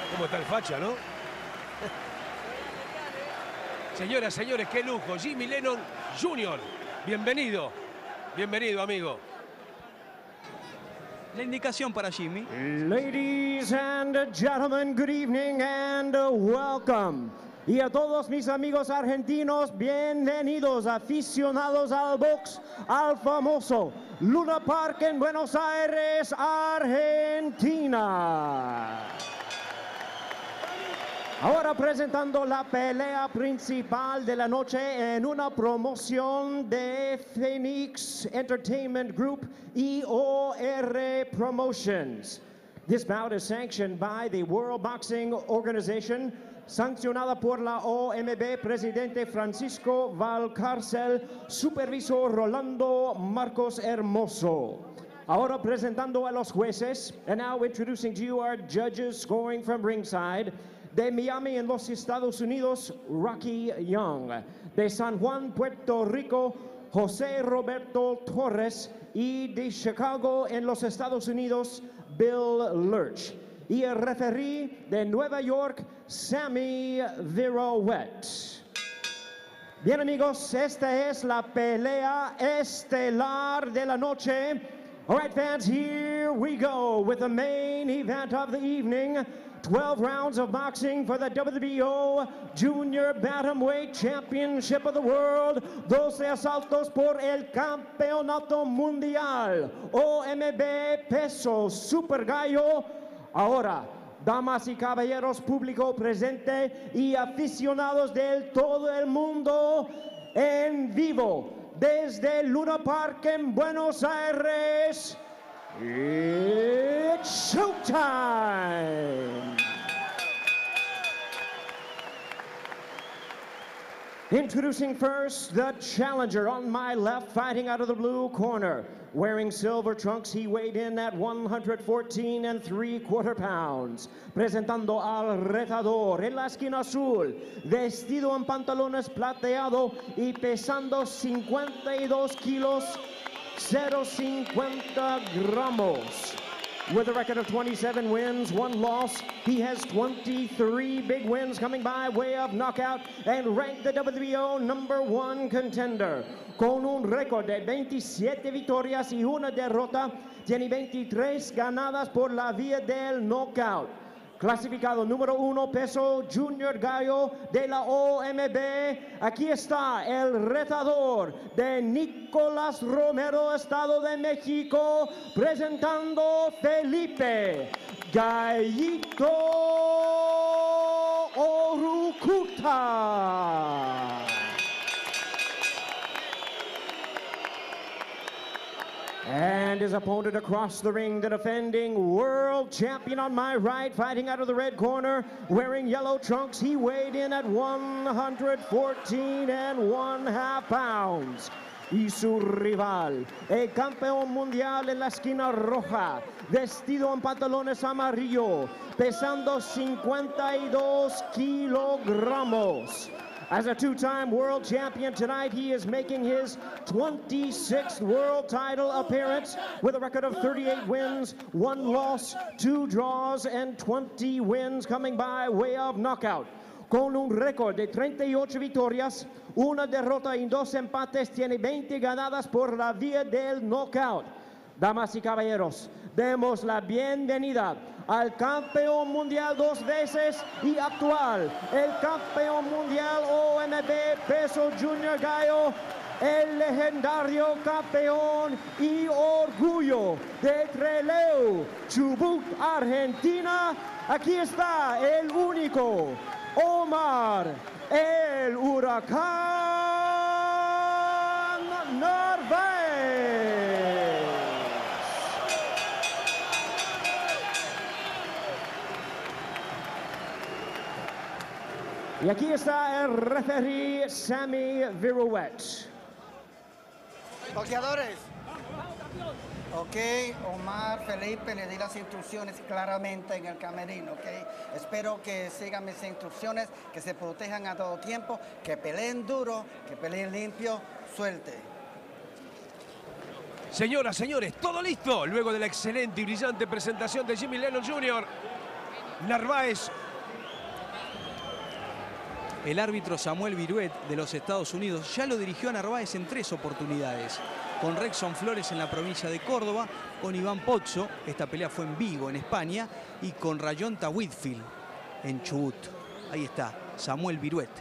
¿Cómo está el facha, no? Señoras, señores, qué lujo. Jimmy Lennon Jr. Bienvenido. Bienvenido, amigo. La indicación para Jimmy. Ladies and gentlemen, good evening and welcome. Y a todos mis amigos argentinos, bienvenidos, aficionados al box, al famoso Luna Park en Buenos Aires, Argentina. Ahora presentando la pelea principal de la noche en una promoción de Phoenix Entertainment Group EOR Promotions. This bout is sanctioned by the World Boxing Organization, sancionada por la OMB, presidente Francisco Valcárcel, supervisor Rolando Marcos Hermoso. Ahora presentando a los jueces, and now introducing to you our judges scoring from ringside. De Miami en los Estados Unidos, Rocky Young. De San Juan, Puerto Rico, José Roberto Torres. Y de Chicago en los Estados Unidos, Bill Lurch. Y el referee de Nueva York, Sammy Virouette. Bien amigos, esta es la pelea estelar de la noche. All right fans, here we go with the main event of the evening. 12 rounds of boxing for the WBO Junior Bantamweight Championship of the World. 12 asaltos por el Campeonato Mundial OMB Peso Super Gallo. Ahora, damas y caballeros, público presente y aficionados de todo el mundo, en vivo desde Luna Park en Buenos Aires. It's showtime! Introducing first the challenger on my left, fighting out of the blue corner. Wearing silver trunks, he weighed in at 114 3/4 pounds. Presentando al retador en la esquina azul, vestido en pantalones plateado y pesando 52 kilos. 0.50 gramos. With a record of 27 wins, 1 loss, he has 23 big wins coming by way of knockout and ranked the WBO #1 contender. Con un récord de 27 victorias y 1 derrota, tiene 23 ganadas por la vía del knockout. Clasificado número 1, peso Junior Gallo de la OMB. Aquí está el retador de Nicolás Romero, Estado de México, presentando Felipe Gallito Orucuta. And his opponent across the ring, the defending world champion on my right, fighting out of the red corner, wearing yellow trunks. He weighed in at 114 1/2 pounds. Y su rival, el campeón mundial en la esquina roja, vestido en pantalones amarillo, pesando 52 kilogramos. As a two-time world champion tonight, he is making his 26th world title appearance with a record of 38 wins, 1 loss, 2 draws, and 20 wins coming by way of knockout. Con un récord de 38 victorias, 1 derrota y 2 empates, tiene 20 ganadas por la vía del knockout. Damas y caballeros, demos la bienvenida al campeón mundial 2 veces y actual, el campeón mundial OMB Peso Junior Gallo, el legendario campeón y orgullo de Trelew, Chubut, Argentina. Aquí está el único, Omar, el Huracán Narváez. Y aquí está el referee Sammy Virouette. Boxeadores. Ok, Omar, Felipe, le di las instrucciones claramente en el camerino, ok. Espero que sigan mis instrucciones, que se protejan a todo tiempo, que peleen duro, que peleen limpio, suelte. Señoras, señores, todo listo. Luego de la excelente y brillante presentación de Jimmy Lennon Jr., Narváez. El árbitro Samuel Viruet de los Estados Unidos ya lo dirigió a Narváez en 3 oportunidades. Con Rexon Flores en la provincia de Córdoba, con Iván Pozzo, esta pelea fue en Vigo, en España, y con Rayonta Whitfield en Chubut. Ahí está, Samuel Viruet.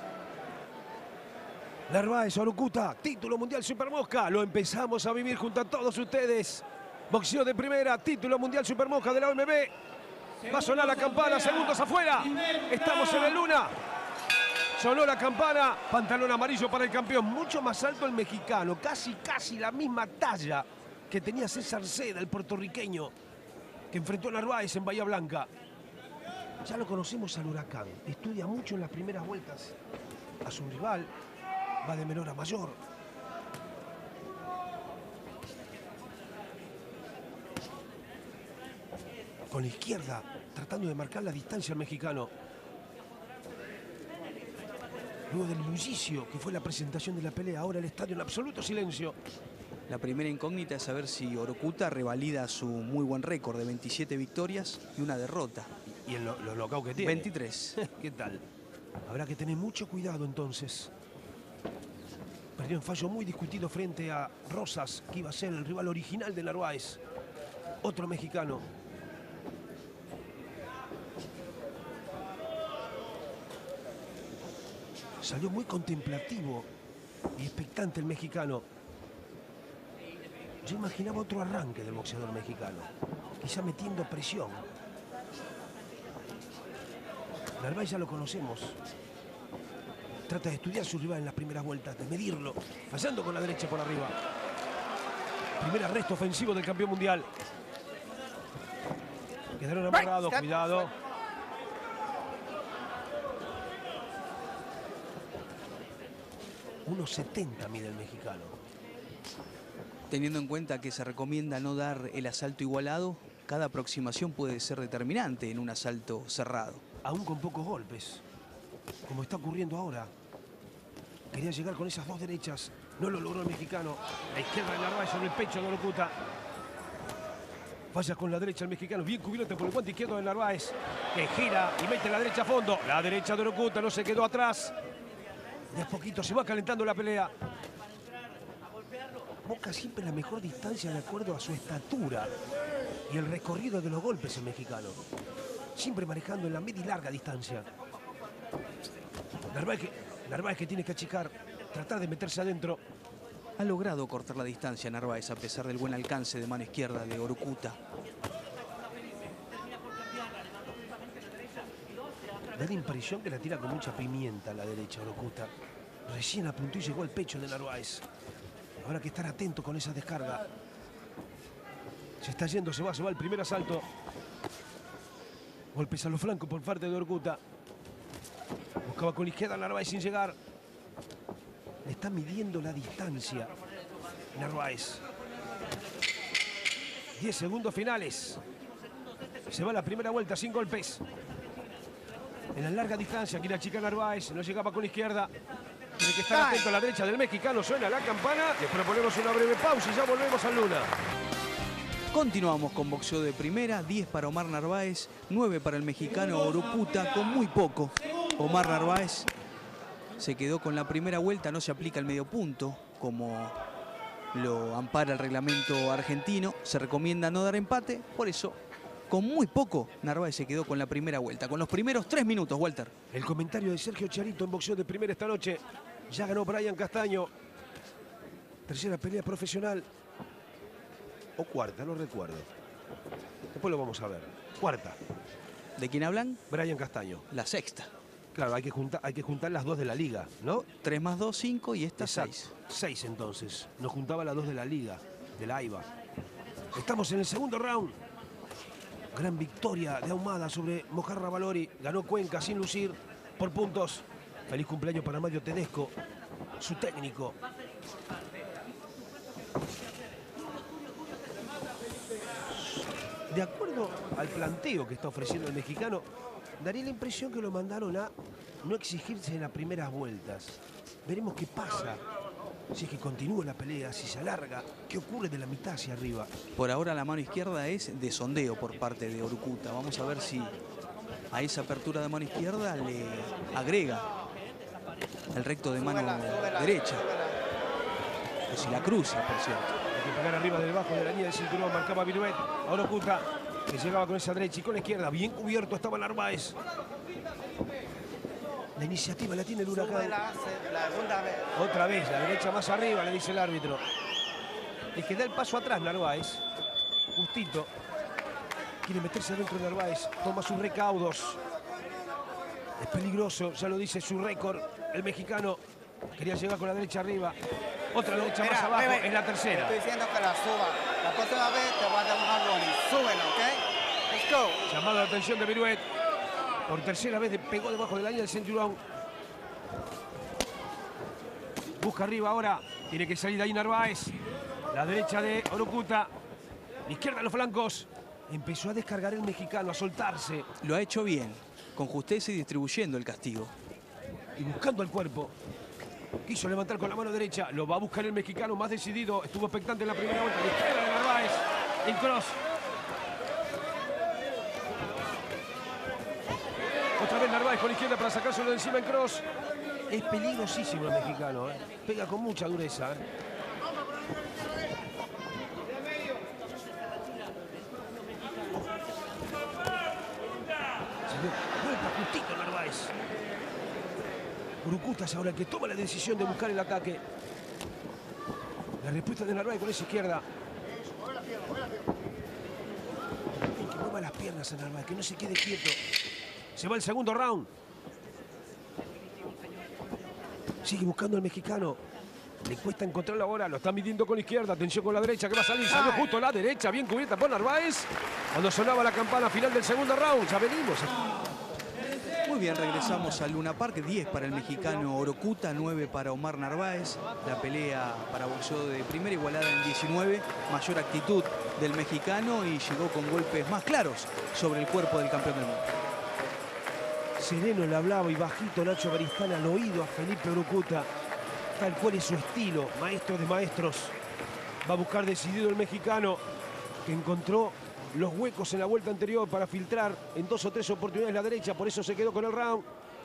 Narváez, Orocuta, título mundial Supermosca. Lo empezamos a vivir junto a todos ustedes. Boxeo de primera, título mundial Supermosca de la OMB. Va a sonar la campana, segundos afuera. Estamos en el Luna. Sonó la campana, pantalón amarillo para el campeón. Mucho más alto el mexicano, casi la misma talla que tenía César Seda, el puertorriqueño, que enfrentó a Narváez en Bahía Blanca. Ya lo conocemos al Huracán, estudia mucho en las primeras vueltas a su rival, va de menor a mayor. Con la izquierda, tratando de marcar la distancia al mexicano. Luego del bullicio que fue la presentación de la pelea, ahora el estadio en absoluto silencio. La primera incógnita es saber si Orocuta revalida su muy buen récord de 27 victorias y 1 derrota. Y en los knockouts que tiene. 23. ¿Qué tal? Habrá que tener mucho cuidado entonces. Perdió en fallo muy discutido frente a Rosas, que iba a ser el rival original de Narváez. Otro mexicano. Salió muy contemplativo y expectante el mexicano. Yo imaginaba otro arranque del boxeador mexicano, quizá metiendo presión. Narváez ya lo conocemos. Trata de estudiar su rival en las primeras vueltas, de medirlo, fallando con la derecha por arriba. Primer arresto ofensivo del campeón mundial. Quedaron amarrados, cuidado. ...1.70 mide el mexicano. Teniendo en cuenta que se recomienda no dar el asalto igualado, cada aproximación puede ser determinante en un asalto cerrado. Aún con pocos golpes, como está ocurriendo ahora. Quería llegar con esas 2 derechas, no lo logró el mexicano. La izquierda de Narváez sobre el pecho de Orocuta. Falla con la derecha el mexicano, bien cubierto por el guante izquierdo de Narváez, que gira y mete la derecha a fondo. La derecha de Orocuta no se quedó atrás. De a poquito se va calentando la pelea. Busca siempre la mejor distancia de acuerdo a su estatura y el recorrido de los golpes el mexicano. Siempre manejando en la media y larga distancia. Narváez que tiene que achicar, tratar de meterse adentro. Ha logrado cortar la distancia Narváez a pesar del buen alcance de mano izquierda de Orocuta. Da la impresión que la tira con mucha pimienta a la derecha Orocuta. Recién apuntó y llegó al pecho de Narváez. Habrá que estar atento con esa descarga. Se está yendo, se va el primer asalto. Golpes a los flancos por parte de Orocuta. Buscaba con la izquierda Narváez sin llegar. Le está midiendo la distancia Narváez. 10 segundos finales. Se va la primera vuelta sin golpes. En la larga distancia, quiere achicar Narváez. No llegaba con la izquierda. Tiene que estar atento a la derecha del mexicano. Suena la campana. Después ponemos una breve pausa y ya volvemos al Luna. Continuamos con boxeo de primera. 10 para Omar Narváez, 9 para el mexicano Orocuta, con muy poco. Omar Narváez se quedó con la primera vuelta. No se aplica el medio punto, como lo ampara el reglamento argentino. Se recomienda no dar empate. Por eso, con muy poco, Narváez se quedó con la primera vuelta. Con los primeros 3 minutos, Walter. El comentario de Sergio Charito en boxeo de primera esta noche. Ya ganó Brian Castaño. Tercera pelea profesional. O cuarta, no recuerdo. Después lo vamos a ver. Cuarta. ¿De quién hablan? Brian Castaño. La sexta. Claro, hay que juntar las 2 de la liga, ¿no? 3 más 2, 5 y esta 6. 6. 6 entonces. Nos juntaba las 2 de la liga, de la AIBA. Estamos en el segundo round. Gran victoria de Ahumada sobre Mojarra Valori. Ganó Cuenca sin lucir por puntos. Feliz cumpleaños para Mario Tedesco, su técnico. De acuerdo al planteo que está ofreciendo el mexicano, daría la impresión que lo mandaron a no exigirse en las primeras vueltas. Veremos qué pasa. Si es que continúa la pelea, si se alarga, qué ocurre de la mitad hacia arriba. Por ahora la mano izquierda es de sondeo por parte de Orocuta. Vamos a ver si A esa apertura de mano izquierda le agrega el recto de mano derecha. O si la cruza, por cierto. Hay que pegar arriba del bajo de la línea del cinturón. Marcaba Viruet. Ahora Orokuta, que llegaba con esa derecha y con la izquierda. Bien cubierto estaba Narváez. La iniciativa la tiene el Huracán. La segunda vez. Otra vez, la derecha más arriba, le dice el árbitro. El que da el paso atrás, Narváez. Justito. Quiere meterse adentro de Narváez. Toma sus recaudos. Es peligroso, ya lo dice su récord. El mexicano quería llegar con la derecha arriba. Otra derecha más abajo, es la tercera. Estoy diciendo que la suba. La próxima vez te voy a dar un hard running. Súbelo, ¿ok? Let's go. Llamado la atención de Viruet. Por tercera vez pegó debajo de la línea del cinturón. Busca arriba ahora. Tiene que salir de ahí Narváez. La derecha de Orokuta. La izquierda a los flancos. Empezó a descargar el mexicano, a soltarse. Lo ha hecho bien, con justeza y distribuyendo el castigo. Y buscando el cuerpo. Quiso levantar con la mano derecha. Lo va a buscar el mexicano más decidido. Estuvo expectante en la primera vuelta. La izquierda de Narváez. En cross. Otra vez Narváez con la izquierda para sacárselo de encima en cross. Es peligrosísimo el mexicano. Pega con mucha dureza. Se dio vuelta justito Narváez. Orokuta es ahora el que toma la decisión de buscar el ataque. La respuesta de Narváez con esa izquierda. Que mueva las piernas a Narváez, que no se quede quieto. Se va el segundo round. Sigue buscando el mexicano. Le cuesta encontrarlo ahora. Lo está midiendo con la izquierda. Atención con la derecha que va a salir. Salió justo la derecha. Bien cubierta por Narváez. Cuando sonaba la campana final del segundo round. Ya venimos. Muy bien, regresamos al Luna Park. 10 para el mexicano Orokuta, 9 para Omar Narváez. La pelea para boxeo de primera igualada en 19. Mayor actitud del mexicano y llegó con golpes más claros sobre el cuerpo del campeón del mundo. Sereno le hablaba y bajito Nacho Beristain al oído a Felipe Orokuta. Tal cual es su estilo, maestro de maestros. Va a buscar decidido el mexicano, que encontró los huecos en la vuelta anterior para filtrar en 2 o 3 oportunidades la derecha, por eso se quedó con el round.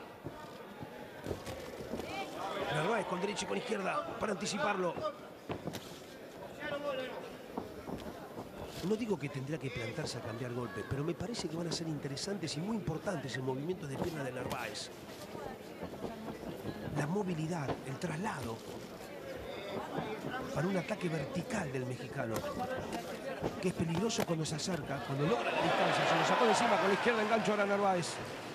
Narváez con derecha y con izquierda para anticiparlo. No digo que tendrá que plantarse a cambiar golpes, pero me parece que van a ser interesantes y muy importantes el movimiento de pierna de Narváez. La movilidad, el traslado para un ataque vertical del mexicano, que es peligroso cuando se acerca, cuando logra la distancia. Se lo sacó de encima con la izquierda, engancho ahora Narváez.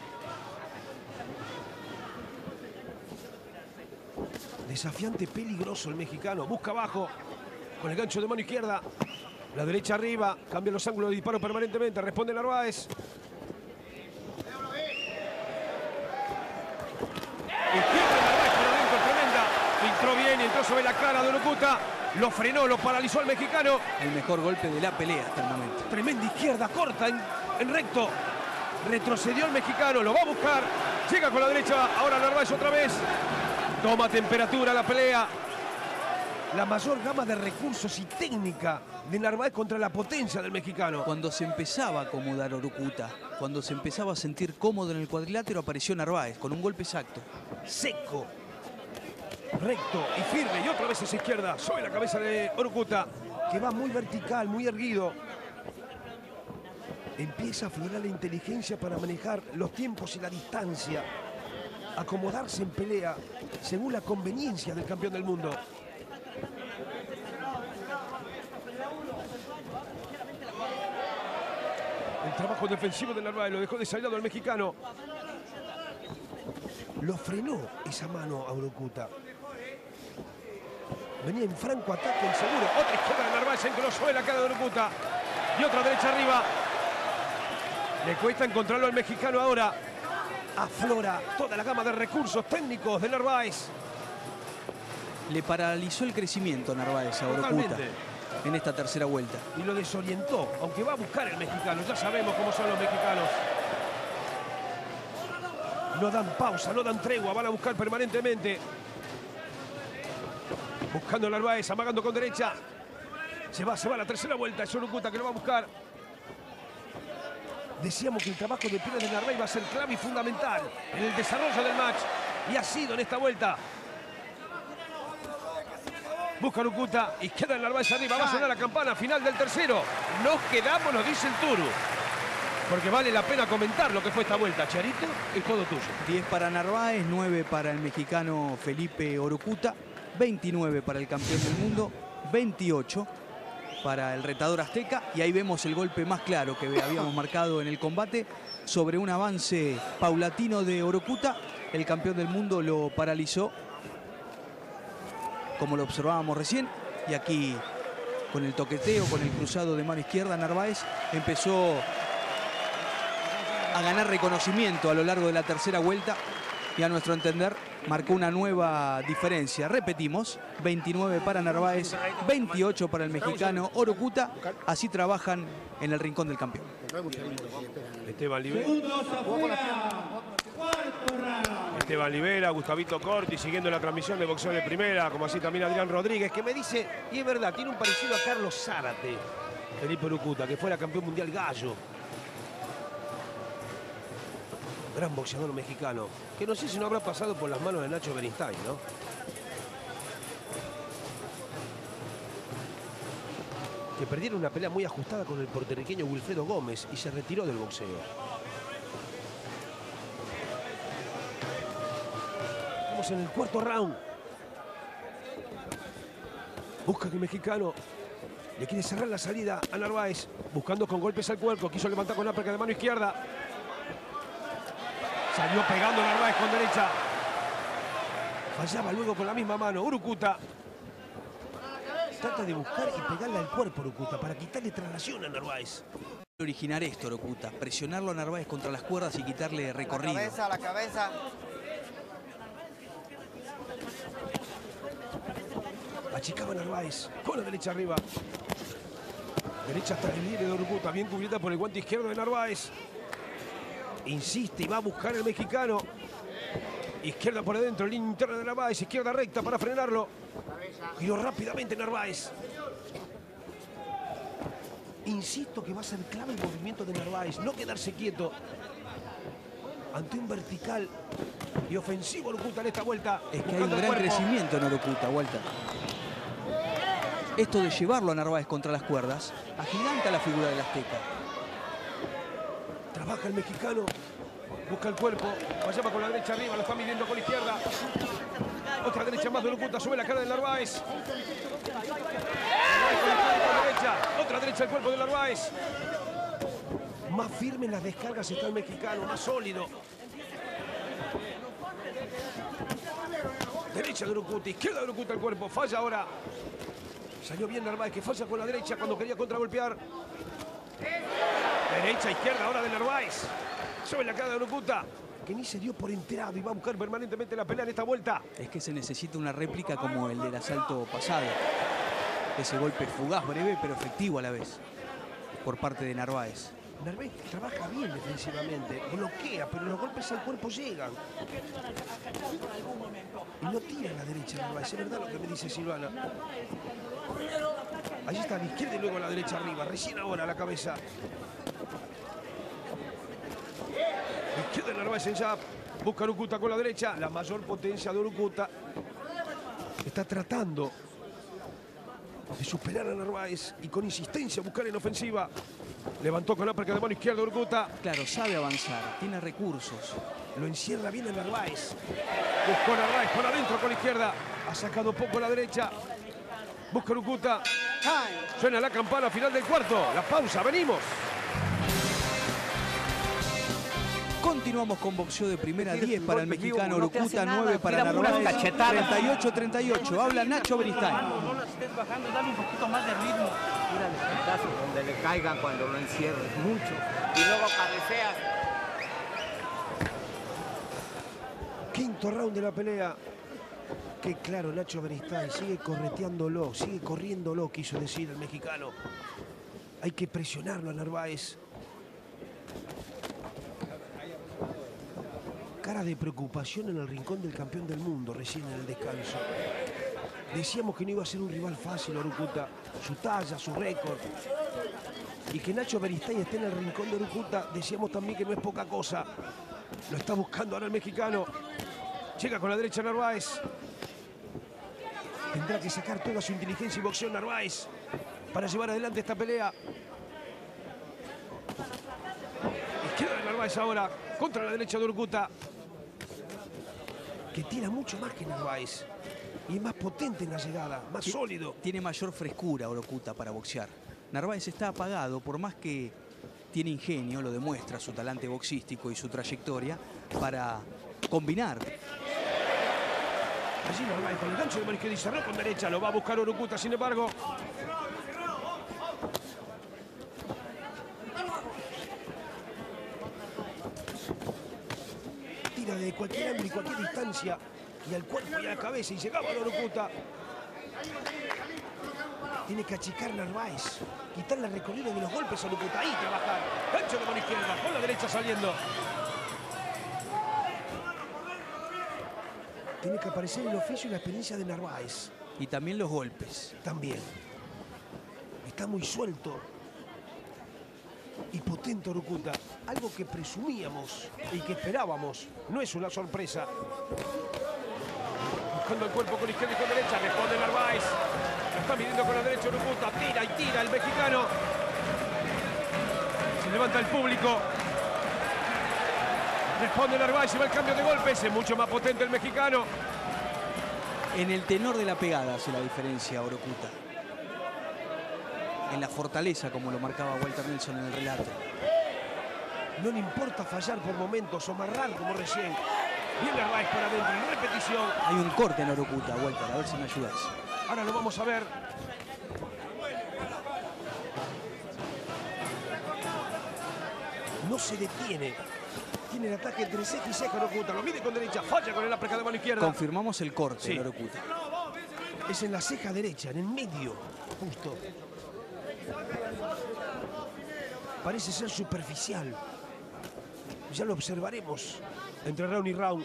Desafiante, peligroso el mexicano. Busca abajo con el gancho de mano izquierda. La derecha arriba, cambia los ángulos de disparo permanentemente. Responde Narváez. Izquierda Narváez por adentro, tremenda. Filtró bien y entró sobre la cara de Orokuta. Lo frenó, lo paralizó al mexicano. El mejor golpe de la pelea hasta el momento. Tremenda izquierda, corta en recto. Retrocedió el mexicano, lo va a buscar. Llega con la derecha, ahora Narváez otra vez. Toma temperatura la pelea. La mayor gama de recursos y técnica de Narváez contra la potencia del mexicano. Cuando se empezaba a acomodar Orokuta, cuando se empezaba a sentir cómodo en el cuadrilátero, apareció Narváez con un golpe exacto. Seco, recto y firme. Y otra vez esa izquierda sobre la cabeza de Orokuta, que va muy vertical, muy erguido. Empieza a aflorar la inteligencia para manejar los tiempos y la distancia. Acomodarse en pelea según la conveniencia del campeón del mundo. El trabajo defensivo de Narváez lo dejó desairado al mexicano. Lo frenó esa mano a Orokuta. Venía en franco ataque, el seguro. Otra izquierda de Narváez, engrosó en la cara de Orokuta. Y otra derecha arriba. Le cuesta encontrarlo al mexicano ahora. Aflora toda la gama de recursos técnicos de Narváez. Le paralizó el crecimiento Narváez a Orokuta. Totalmente. En esta tercera vuelta. Y lo desorientó, aunque va a buscar el mexicano. Ya sabemos cómo son los mexicanos. No dan pausa, no dan tregua, van a buscar permanentemente. Buscando a Narváez, amagando con derecha. Se va a la tercera vuelta. Es Orokuta que lo va a buscar. Decíamos que el trabajo de Pérez de Narváez va a ser clave y fundamental en el desarrollo del match. Y ha sido en esta vuelta. Busca Urucuta y queda el Narváez arriba. Va a sonar la campana final del tercero. Nos quedamos, nos dice el Turu. Porque vale la pena comentar lo que fue esta vuelta. Charito, es todo tuyo. 10 para Narváez, 9 para el mexicano Felipe Urucuta, 29 para el campeón del mundo, 28 para el retador azteca. Y ahí vemos el golpe más claro que habíamos marcado en el combate sobre un avance paulatino de Urucuta. El campeón del mundo lo paralizó, como lo observábamos recién. Y aquí, con el toqueteo, con el cruzado de mano izquierda, Narváez empezó a ganar reconocimiento a lo largo de la tercera vuelta y, a nuestro entender, marcó una nueva diferencia. Repetimos, 29 para Narváez, 28 para el mexicano Urucuta. Así trabajan en el rincón del campeón. Esteban Libera, Gustavito Corti, siguiendo la transmisión de Boxeo de Primera, como así también Adrián Rodríguez, que me dice, y es verdad, tiene un parecido a Carlos Zárate, Felipe Urucuta, que fuera campeón mundial gallo. Gran boxeador mexicano, que no sé si no habrá pasado por las manos de Nacho Beristain, ¿no? Que perdieron una pelea muy ajustada con el puertorriqueño Wilfredo Gómez y se retiró del boxeo. Estamos en el cuarto round. Busca que el mexicano le quiere cerrar la salida a Narváez, buscando con golpes al cuerpo, quiso levantar con uppercut de mano izquierda. Salió pegando Narváez con derecha. Fallaba luego con la misma mano. Urucuta trata de buscar y pegarle al cuerpo a Urucuta para quitarle traslación a Narváez. Originar esto, Urucuta, presionarlo a Narváez contra las cuerdas y quitarle recorrido. La cabeza. Achicaba Narváez con la derecha arriba. Derecha hasta el líder de Urucuta, bien cubierta por el guante izquierdo de Narváez. Insiste y va a buscar el mexicano. Izquierda por adentro, línea interna de Narváez, izquierda recta para frenarlo. Giró rápidamente Narváez. Insisto que va a ser clave el movimiento de Narváez, no quedarse quieto ante un vertical y ofensivo Urucuta en esta vuelta. Es que hay un gran crecimiento en Urucuta, Walter. Esto de llevarlo a Narváez contra las cuerdas agiganta la figura del azteca. Trabaja el mexicano, busca el cuerpo, fallaba con la derecha arriba, lo está midiendo con la izquierda. Otra derecha más de Urucuta, sube la cara de Narváez. Otra derecha al cuerpo de Narváez. Más firme en las descargas está el mexicano, más sólido. Derecha de Urucuta, izquierda de Urucuta el cuerpo, falla ahora. Salió bien Narváez, que falla con la derecha cuando quería contragolpear. Derecha, izquierda ahora de Narváez. Sube la cara de Urucuta, que ni se dio por enterado y va a buscar permanentemente la pelea en esta vuelta. Es que se necesita una réplica como el del asalto pasado. Ese golpe fugaz, breve, pero efectivo a la vez, por parte de Narváez. Narváez trabaja bien defensivamente, bloquea, pero los golpes al cuerpo llegan. Y no tira a la derecha Narváez, es verdad lo que me dice Silvana. Allí está a la izquierda y luego a la derecha arriba, recién ahora a la cabeza. Izquierda de Narváez en jab, busca a Urucuta con la derecha, la mayor potencia de Urucuta. Está tratando de superar a Narváez y con insistencia buscar en ofensiva. Levantó con la uppercut de mano izquierda Urucuta. Claro, sabe avanzar, tiene recursos. Lo encierra bien a Narváez. Buscó a Narváez por adentro con la izquierda. Ha sacado poco a la derecha. Busca Urucuta. Suena la campana final del cuarto. La pausa, venimos. Continuamos con boxeo de primera, 10 para el mexicano Urucuta, 9 para Narváez, 38-38. Habla Nacho Beristain. No las estés bajando, dale un poquito más de ritmo. Mira el putazo donde le caigan cuando lo encierres mucho. Y luego cabeceas. Quinto round de la pelea. Qué claro, Nacho Beristain sigue correteándolo, sigue corriéndolo, quiso decir el mexicano. Hay que presionarlo a Narváez. Cara de preocupación en el rincón del campeón del mundo recién en el descanso. Decíamos que no iba a ser un rival fácil, Orucuta. Su talla, su récord. Y que Nacho Beristain esté en el rincón de Orucuta, decíamos también que no es poca cosa. Lo está buscando ahora el mexicano. Llega con la derecha Narváez. Tendrá que sacar toda su inteligencia y boxeo Narváez para llevar adelante esta pelea. Izquierda de Narváez ahora, contra la derecha de Orucuta, que tira mucho más que Narváez. Y es más potente en la llegada, más sólido. Tiene mayor frescura Orucuta para boxear. Narváez está apagado, por más que tiene ingenio, lo demuestra su talante boxístico y su trayectoria para combinar. Allí Narváez con el gancho de mano izquierda y cerró con derecha. Lo va a buscar Orucuta, sin embargo. Tira de cualquier ángulo y cualquier distancia. Y al cuerpo y a la cabeza. Y llegaba a Orucuta. Tiene que achicar Narváez. Quitarle el recorrido de los golpes a Orucuta. Ahí trabajar. Gancho de mano izquierda. Con la derecha saliendo. Tiene que aparecer el oficio y la experiencia de Narváez. Y también los golpes. También. Está muy suelto y potente Orucuta. Algo que presumíamos y que esperábamos. No es una sorpresa. Buscando el cuerpo con izquierda y con derecha. Responde Narváez. Lo está midiendo con la derecha Orucuta. Tira y tira el mexicano. Se levanta el público. Responde Narváez y va el cambio de golpes. Es mucho más potente el mexicano. En el tenor de la pegada hace la diferencia Orucuta. En la fortaleza, como lo marcaba Walter Nelson en el relato. No le importa fallar por momentos o amarrar como recién. Viene Narváez por adentro en repetición. Hay un corte en Orucuta, Walter, a ver si me ayudas. Ahora lo vamos a ver. No se detiene. Tiene el ataque entre ceja y ceja Orucuta. Lo mide con derecha. Falla con el uppercut de mano izquierda. Confirmamos el corte Sí. en Orucuta. Es en la ceja derecha, en el medio. Justo. Parece ser superficial. Ya lo observaremos entre round y round.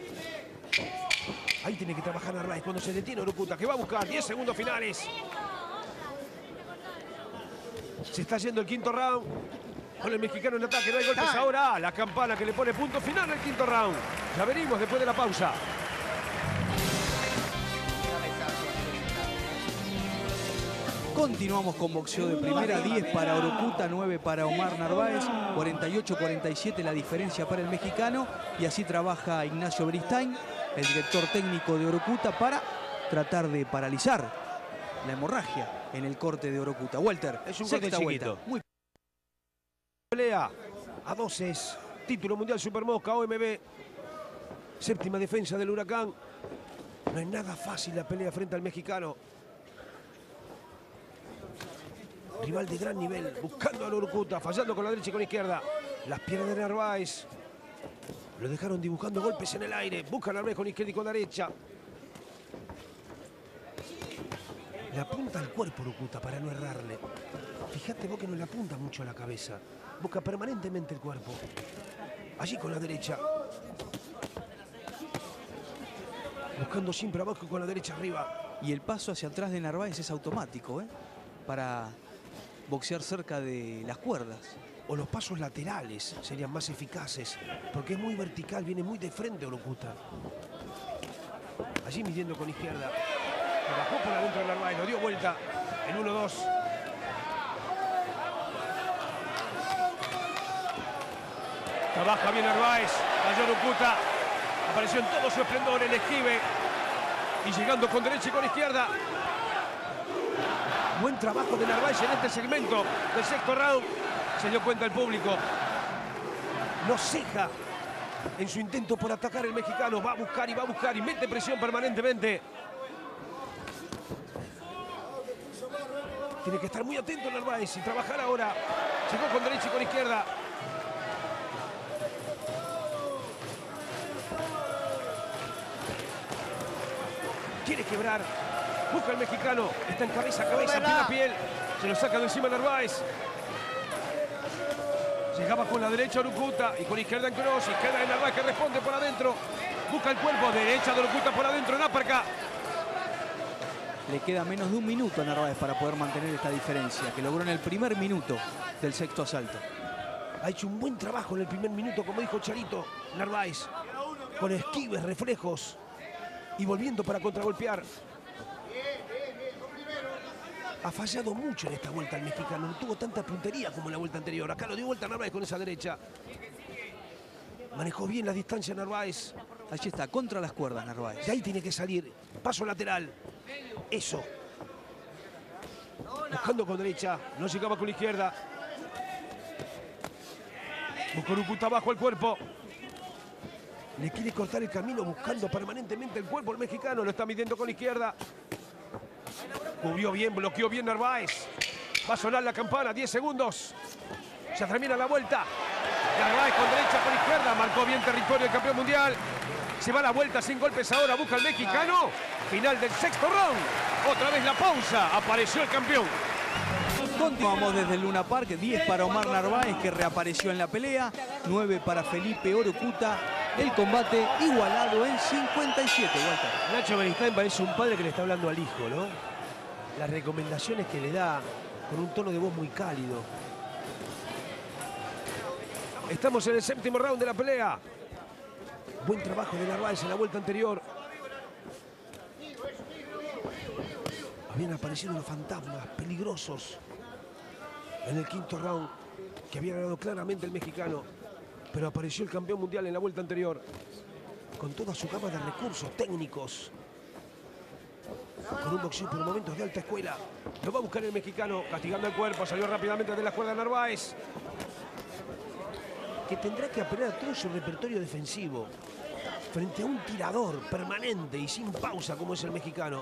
Ahí tiene que trabajar Narváez cuando se detiene Orucuta, que va a buscar 10 segundos finales. Se está yendo el quinto round. Con el mexicano en ataque, no hay golpes ahora. La campana que le pone punto final al quinto round. Ya venimos después de la pausa. Continuamos con boxeo de primera, 10 para Orucuta, 9 para Omar Narváez, 48-47 la diferencia para el mexicano. Y así trabaja Ignacio Beristain, el director técnico de Orucuta, para tratar de paralizar la hemorragia en el corte de Orucuta. Walter, Es un corte sexta chiquito. vuelta. Muy Pelea a 12, título mundial Supermosca, OMB. Séptima defensa del Huracán. No es nada fácil la pelea frente al mexicano. Rival de gran nivel, buscando a Orucuta, fallando con la derecha y con la izquierda. Las piernas de Narváez. Lo dejaron dibujando golpes en el aire. Busca a Narváez con izquierda y con derecha. Le apunta al cuerpo Orucuta para no errarle. Fíjate vos que no le apunta mucho a la cabeza. Busca permanentemente el cuerpo. Allí con la derecha. Buscando siempre abajo y con la derecha arriba. Y el paso hacia atrás de Narváez es automático, para boxear cerca de las cuerdas. O los pasos laterales serían más eficaces. Porque es muy vertical, viene muy de frente Orucuta. Allí midiendo con izquierda. Lo bajó por adentro de Narváez, lo dio vuelta. El 1-2. Trabaja bien Narváez. Cayó Orucuta. Apareció en todo su esplendor el esquive. Y llegando con derecha y con izquierda. Buen trabajo de Narváez en este segmento del sexto round. Se dio cuenta el público. No ceja en su intento por atacar el mexicano. Va a buscar y mete presión permanentemente. Tiene que estar muy atento Narváez y trabajar ahora. Llegó con derecha y con izquierda. Quiere quebrar. Busca el mexicano. Está en cabeza a cabeza, piel a piel. Se lo saca de encima Narváez. Llegaba con la derecha Orucuta y con izquierda en cross. Izquierda de Narváez que responde por adentro. Busca el cuerpo. Derecha de Orucuta por adentro en uppercut. Le queda menos de un minuto a Narváez para poder mantener esta diferencia, que logró en el primer minuto del sexto asalto. Ha hecho un buen trabajo en el primer minuto, como dijo Charito Narváez, con esquives, reflejos y volviendo para contragolpear. Ha fallado mucho en esta vuelta el mexicano, no tuvo tanta puntería como en la vuelta anterior. Acá lo dio vuelta Narváez con esa derecha. Manejó bien la distancia Narváez. Allí está, contra las cuerdas Narváez. De ahí tiene que salir, paso lateral. Eso. Buscando con derecha, no llegaba con la izquierda. Buscó Urukuta abajo el cuerpo. Le quiere cortar el camino buscando permanentemente el cuerpo el mexicano. Lo está midiendo con la izquierda. Cubrió bien, bloqueó bien Narváez. Va a sonar la campana, 10 segundos. Ya termina la vuelta. Narváez con derecha, con izquierda. Marcó bien territorio el campeón mundial. Se va a la vuelta sin golpes ahora. Busca el mexicano. Final del sexto round. Otra vez la pausa. Apareció el campeón. Continuamos desde el Luna Park, 10 para Omar Narváez, que reapareció en la pelea, 9 para Felipe Orokuta. El combate igualado en 57, Walter. Nacho Beristain parece un padre que le está hablando al hijo, ¿no? Las recomendaciones que le da con un tono de voz muy cálido. Estamos en el séptimo round de la pelea. Buen trabajo de Narváez en la vuelta anterior. Habían aparecido unos fantasmas peligrosos en el quinto round, que había ganado claramente el mexicano, pero apareció el campeón mundial en la vuelta anterior, con toda su gama de recursos técnicos, con un boxeo por momentos de alta escuela. Lo va a buscar el mexicano, castigando el cuerpo, salió rápidamente de la cuerda Narváez, que tendrá que apelar a todo su repertorio defensivo, frente a un tirador permanente y sin pausa como es el mexicano.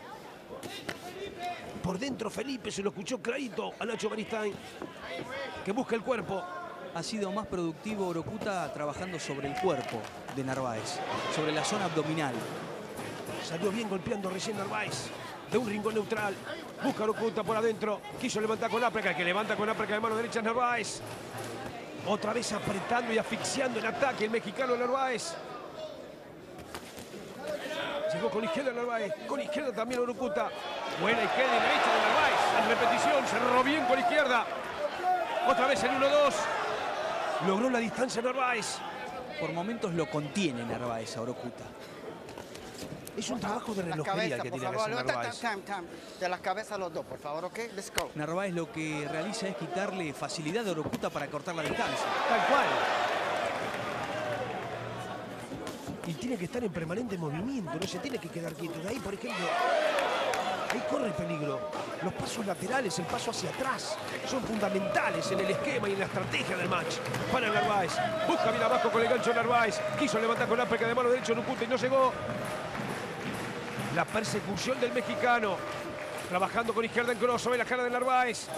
Por dentro Felipe se lo escuchó clarito a Nacho Beristain, que busca el cuerpo. Ha sido más productivo Orokuta trabajando sobre el cuerpo de Narváez, sobre la zona abdominal. Salió bien golpeando recién Narváez, de un rincón neutral. Busca Orokuta por adentro, quiso levantar con uppercut, que levanta con uppercut de mano derecha Narváez. Otra vez apretando y asfixiando en ataque el mexicano Narváez. Llegó con izquierda Narváez, con izquierda también Orokuta. Buena izquierda y derecha de Narváez. En repetición, cerró bien con izquierda. Otra vez el 1-2. Logró la distancia Narváez. Por momentos lo contiene Narváez a Orokuta. Es un trabajo de relojería que tiene que hacer Narváez. De las cabezas los dos, por favor, ¿ok? Let's go. Narváez lo que realiza es quitarle facilidad a Orokuta para cortar la distancia. Tal cual. Y tiene que estar en permanente movimiento, no se tiene que quedar quieto. De ahí, por ejemplo, ahí corre peligro. Los pasos laterales, el paso hacia atrás, son fundamentales en el esquema y en la estrategia del match. Para Narváez, busca bien abajo con el gancho Narváez. Quiso levantar con uppercut de mano derecha Orokuta y no llegó. La persecución del mexicano. Trabajando con izquierda en cross sobre la cara de Narváez.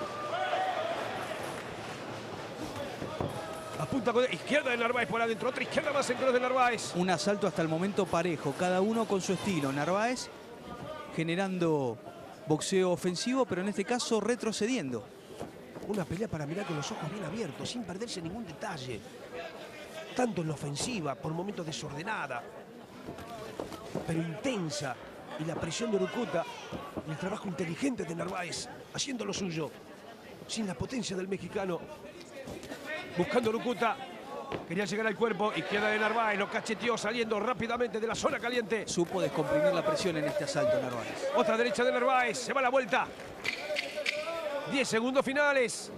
Apunta con izquierda de Narváez por adentro. Otra izquierda más en cross de Narváez. Un asalto hasta el momento parejo, cada uno con su estilo. Narváez generando boxeo ofensivo, pero en este caso retrocediendo. Una pelea para mirar con los ojos bien abiertos, sin perderse ningún detalle. Tanto en la ofensiva, por momentos desordenada, pero intensa. Y la presión de Orokuta, y el trabajo inteligente de Narváez, haciendo lo suyo, sin la potencia del mexicano. Buscando Orokuta, quería llegar al cuerpo, izquierda de Narváez, lo cacheteó saliendo rápidamente de la zona caliente. Supo descomprimir la presión en este asalto Narváez. Otra derecha de Narváez, se va a la vuelta. 10 segundos finales.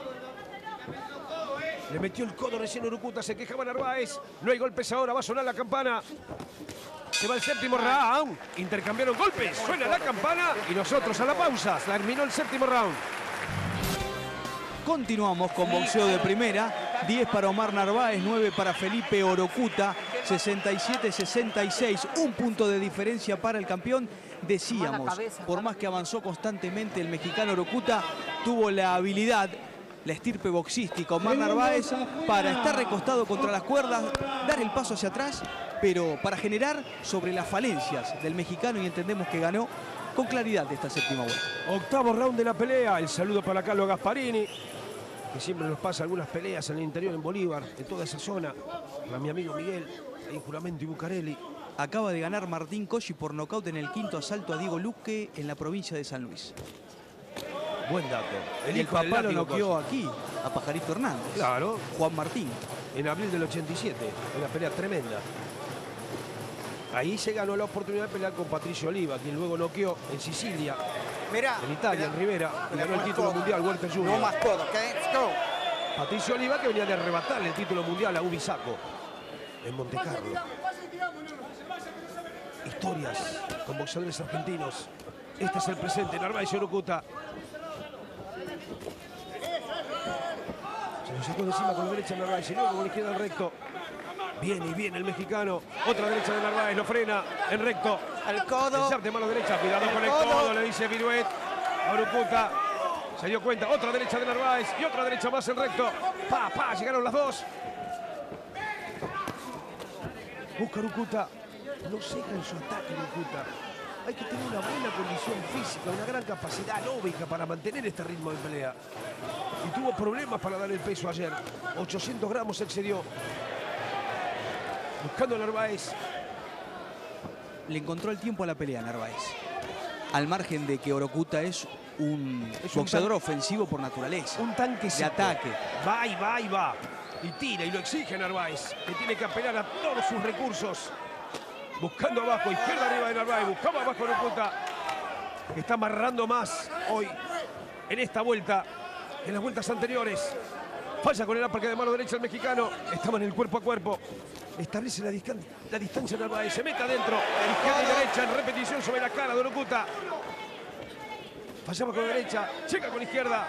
Le metió el codo recién Orokuta, se quejaba Narváez. No hay golpes ahora, va a sonar la campana. Se va el séptimo round. Intercambiaron golpes, suena la campana y nosotros a la pausa. Terminó el séptimo round. Continuamos con boxeo de primera. 10 para Omar Narváez, 9 para Felipe Orokuta. 67-66, un punto de diferencia para el campeón. Decíamos, por más que avanzó constantemente el mexicano Orokuta, tuvo la habilidad, la estirpe boxística Omar Narváez para estar recostado contra las cuerdas, dar el paso hacia atrás, pero para generar sobre las falencias del mexicano, y entendemos que ganó con claridad esta séptima vuelta. Octavo round de la pelea. El saludo para Carlos Gasparini, que siempre nos pasa algunas peleas en el interior en Bolívar, en toda esa zona. Para mi amigo Miguel, en Juramento y Bucareli. Acaba de ganar Martín Cosci por nocaut en el quinto asalto a Diego Luque en la provincia de San Luis. Buen dato. El hijo del papá lo látigo noqueó Cosci. aquí, a Pajarito Hernández. Claro, Juan Martín. en abril del 87. Una pelea tremenda. Ahí se ganó la oportunidad de pelear con Patricio Oliva, quien luego noqueó en Sicilia, Mira. en Italia, en Rivera, y ganó el título mundial Welter No Junior. más codo, ¿ok? Let's go. Patricio Oliva, que venía de arrebatarle el título mundial a Ubisaco en Monte Carlo. Historias con boxeadores argentinos. Este es el presente, Narváez y Orocuta. Se lo sacó de encima con la derecha Narváez y luego con la izquierda el recto. Viene y viene el mexicano. Otra derecha de Narváez, lo frena en recto. El codo. Inserte mano derecha, cuidado con el codo, le dice Viruet a Orocuta. Se dio cuenta, otra derecha de Narváez y otra derecha más en recto. Pa, llegaron las dos. Busca Orocuta. No seca en su ataque Orocuta. Hay que tener una buena condición física, una gran capacidad lógica para mantener este ritmo de pelea. Y tuvo problemas para dar el peso ayer. 800 gramos se excedió. Buscando a Narváez. Le encontró el tiempo a la pelea Narváez. Al margen de que Orocuta es un boxeador ofensivo por naturaleza. Un tanque de ataque. Va y va y va. Y tira y lo exige Narváez, que tiene que apelar a todos sus recursos. Buscando abajo, izquierda arriba de Narváez. Buscaba abajo Orocuta, que está amarrando más hoy en esta vuelta, en las vueltas anteriores. Falla con el uppercut de mano derecha el mexicano. Estaba en el cuerpo a cuerpo. Establece la distancia Narváez. Se mete adentro. Izquierda y derecha en repetición sobre la cara de Orocuta. Fallaba con la derecha. Checa con la izquierda.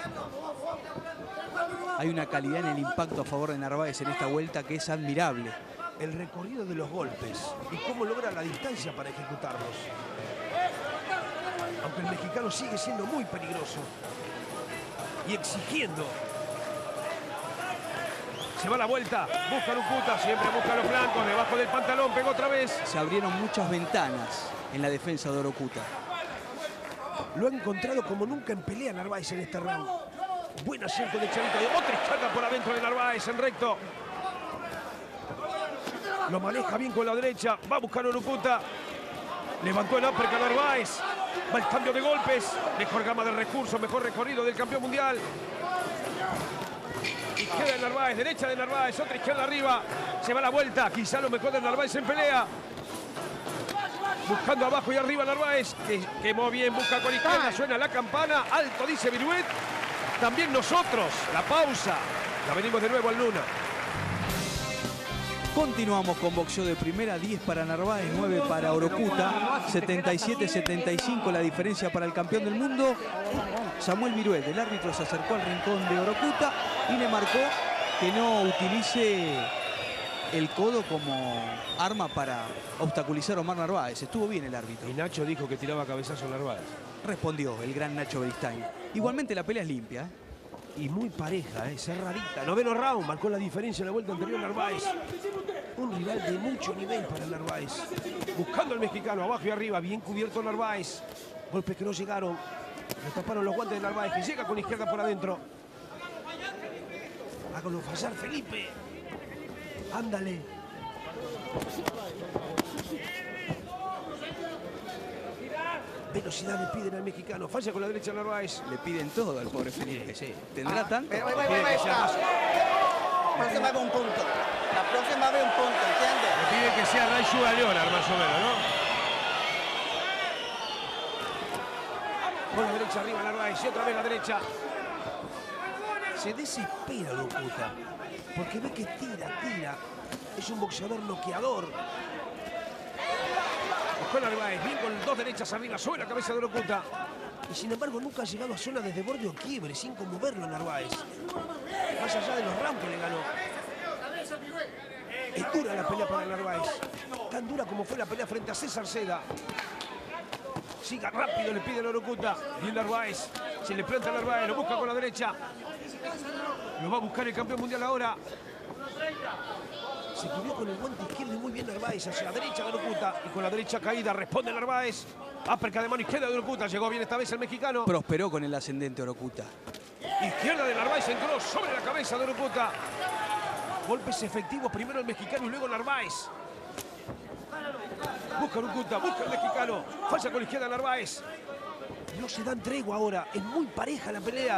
Hay una calidad en el impacto a favor de Narváez en esta vuelta que es admirable. El recorrido de los golpes y cómo logra la distancia para ejecutarlos. Aunque el mexicano sigue siendo muy peligroso y exigiendo. Se va la vuelta, busca Orocuta, siempre busca los flancos, debajo del pantalón, pegó otra vez. Se abrieron muchas ventanas en la defensa de Orocuta. Lo ha encontrado como nunca en pelea Narváez en este round. Buen acierto de Chavito, otra izquierda por adentro de Narváez en recto. Lo maneja bien con la derecha, va a buscar Orocuta. Levantó el uppercut Narváez. Va el cambio de golpes. Mejor gama de recursos, mejor recorrido del campeón mundial. Izquierda de Narváez, derecha de Narváez, otra izquierda arriba. Se va la vuelta, quizá lo mejor de Narváez en pelea. Buscando abajo y arriba Narváez, que quemó bien, busca con izquierda, suena la campana. Alto, dice Viruet. También nosotros, la pausa. La venimos de nuevo al Luna. Continuamos con boxeo de primera, 10 para Narváez, 9 para Orocuta, 77-75 la diferencia para el campeón del mundo. Samuel Viruet, el árbitro, se acercó al rincón de Orocuta y le marcó que no utilice el codo como arma para obstaculizar a Omar Narváez. Estuvo bien el árbitro. Y Nacho dijo que tiraba cabezazo a Narváez. Respondió el gran Nacho Beristain. Igualmente la pelea es limpia. Y muy pareja, cerradita. Noveno round, marcó la diferencia en la vuelta anterior Narváez. Un rival de mucho nivel para Narváez. Buscando al mexicano, abajo y arriba, bien cubierto Narváez. Golpes que no llegaron. Le taparon los guantes de Narváez, que llega con izquierda por adentro. Hágalo fallar, Felipe. Ándale. Velocidad le piden al mexicano. Falla con la derecha Narváez. Le piden todo al pobre Felipe. Sí. ¿Tendrá tanto? Pero, Quiere que sea más- La próxima vez un punto. La próxima vez un punto, ¿entiendes? Le pide que sea Ray Sugar Leonard, más o menos, ¿no? Con la derecha arriba Narváez y otra vez la derecha. Se desespera Orocuta, porque ve que tira. Es un boxeador noqueador. Buscó Narváez, bien con dos derechas arriba, sobre la cabeza de Orocuta. Y sin embargo nunca ha llegado a zona desde borde o quiebre, sin conmoverlo Narváez. Más allá de los rounds que le ganó. Es dura la pelea para Narváez. Tan dura como fue la pelea frente a César Seda. Siga rápido, le pide a Orocuta. Bien Narváez. Se le planta a Narváez, lo busca con la derecha. Lo va a buscar el campeón mundial ahora. Se cubrió con el guante izquierdo y muy bien Narváez hacia la derecha de Orocuta. Y con la derecha caída responde Narváez. Uppercut de mano izquierda de Orocuta. Llegó bien esta vez el mexicano. Prosperó con el ascendente Orocuta. Izquierda de Narváez entró sobre la cabeza de Orocuta. Golpes efectivos, primero el mexicano y luego Narváez. Busca Urucuta, busca el mexicano. Falla con la izquierda Narváez. No se dan tregua ahora. Es muy pareja la pelea.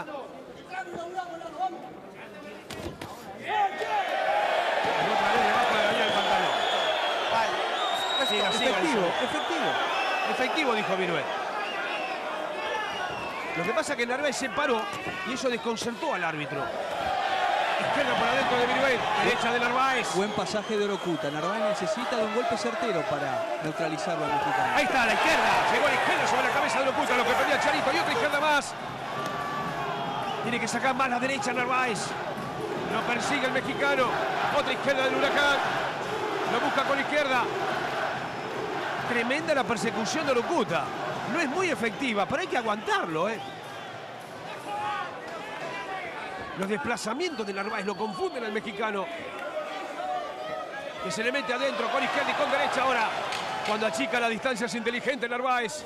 Y otra vez debajo de la línea del pantalón. Siga, siga. Efectivo, dijo Viruel. Lo que pasa es que Narváez se paró y eso desconcertó al árbitro. Izquierda por adentro de Viruel, derecha de Narváez. Buen pasaje de Orocuta. Narváez necesita de un golpe certero para neutralizarlo al mexicano. Ahí está, a la izquierda. Llegó a la izquierda sobre la cabeza de Orocuta, lo que pedía Charito. Y otra izquierda más. Tiene que sacar más la derecha Narváez. Lo persigue el mexicano. Otra izquierda del Huracán. Lo busca con la izquierda. Tremenda la persecución de Orocuta. No es muy efectiva, pero hay que aguantarlo, ¿eh? Los desplazamientos de Narváez lo confunden al mexicano. Que se le mete adentro con izquierda y con derecha ahora. Cuando achica la distancia es inteligente Narváez.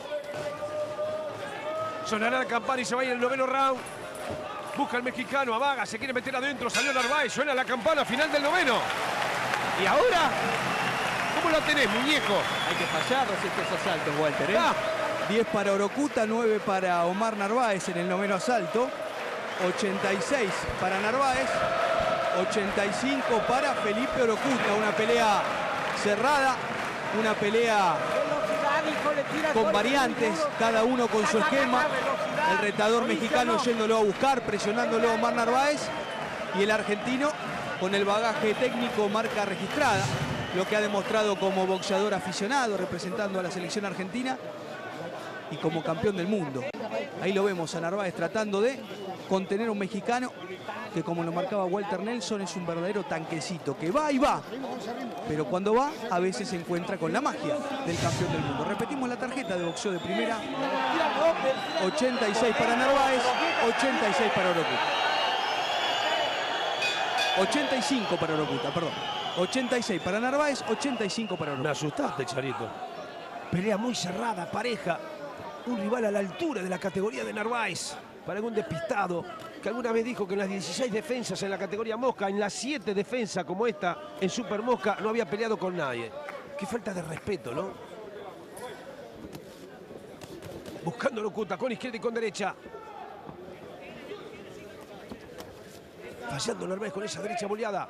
Sonará la campana y se va a ir el noveno round. Busca al mexicano, amaga, se quiere meter adentro. Salió Narváez, suena la campana, final del noveno. Y ahora, ¿cómo lo tenés, muñeco? Hay que fallarlos estos asaltos, Walter, ¿eh? Ah. 10 para Orocuta, 9 para Omar Narváez en el noveno asalto. 86 para Narváez, 85 para Felipe Orocuta. Una pelea cerrada, una pelea con variantes, cada uno con su esquema. El retador mexicano yéndolo a buscar, presionándolo a Omar Narváez. Y el argentino con el bagaje técnico, marca registrada. Lo que ha demostrado como boxeador aficionado, representando a la selección argentina. Y como campeón del mundo. Ahí lo vemos a Narváez tratando de contener a un mexicano que, como lo marcaba Walter Nelson, es un verdadero tanquecito que va y va, pero cuando va a veces se encuentra con la magia del campeón del mundo. Repetimos la tarjeta de boxeo de primera: 86 para Narváez, 86 para Orocuta. 85 para Orocuta, perdón. 86 para Narváez, 85 para Orocuta. Me asustaste, Charito. Pelea muy cerrada, pareja. Un rival a la altura de la categoría de Narváez. Para algún despistado que alguna vez dijo que en las 16 defensas en la categoría mosca, en las 7 defensas como esta en Super Mosca, no había peleado con nadie. Qué falta de respeto, ¿no? Buscando Orocuta con izquierda y con derecha. Fallando Narváez con esa derecha boleada.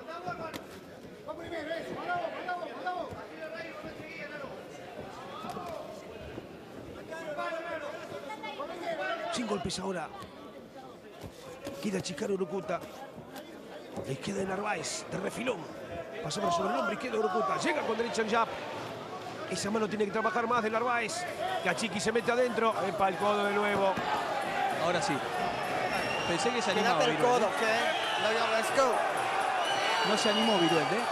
Sin golpes ahora. Queda achicar Orocuta. La izquierda de Narváez, de refilón. Pasó por sobre el hombro izquierdo de Orocuta. Llega con derecha en jab. Esa mano tiene que trabajar más de Narváez. Cachiqui se mete adentro. Epa, el codo de nuevo. Ahora sí. Pensé que se animaba Quédate el Viruel, codo, ¿eh? ¿ok? No, yo, let's go. No se animó Viruel, ¿eh?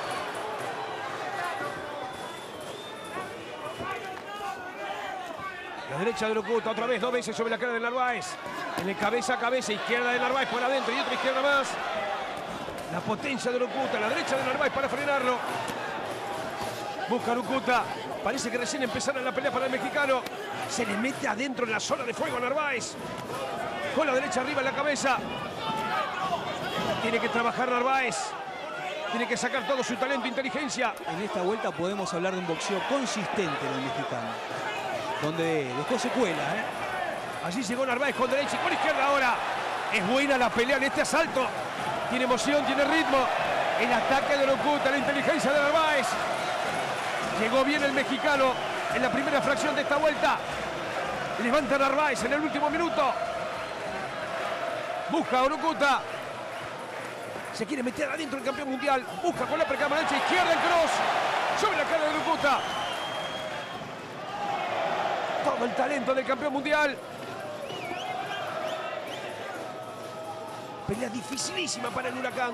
La derecha de Orocuta, otra vez, 2 veces sobre la cara de Narváez. En el cabeza a cabeza, izquierda de Narváez por adentro y otra izquierda más. La potencia de Orocuta, la derecha de Narváez para frenarlo. Busca Orocuta. Parece que recién empezaron la pelea para el mexicano. Se le mete adentro en la zona de fuego a Narváez. Con la derecha arriba en la cabeza. Tiene que trabajar Narváez. Tiene que sacar todo su talento e inteligencia. En esta vuelta podemos hablar de un boxeo consistente del mexicano, donde dejó secuela, ¿eh? Allí llegó Narváez con derecha y con izquierda ahora. Es buena la pelea en este asalto. Tiene emoción, tiene ritmo. El ataque de Orocuta, la inteligencia de Narváez. Llegó bien el mexicano en la primera fracción de esta vuelta. Levanta Narváez en el último minuto. Busca a Orocuta. Se quiere meter adentro el campeón mundial. Busca con la precama derecha, izquierda el cross. Sobre la cara de Orocuta. Todo el talento del campeón mundial. Pelea dificilísima para el Huracán.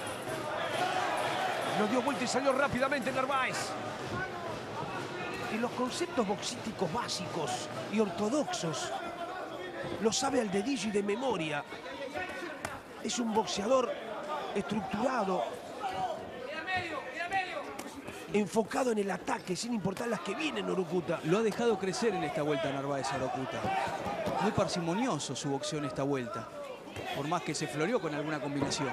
Lo dio vuelta y salió rápidamente Narváez. Y los conceptos boxísticos básicos y ortodoxos lo sabe al dedillo y de memoria. Es un boxeador estructurado, enfocado en el ataque, sin importar las que vienen Orocuta. Lo ha dejado crecer en esta vuelta Narváez a Orocuta. Muy parsimonioso su boxeo en esta vuelta, por más que se floreó con alguna combinación.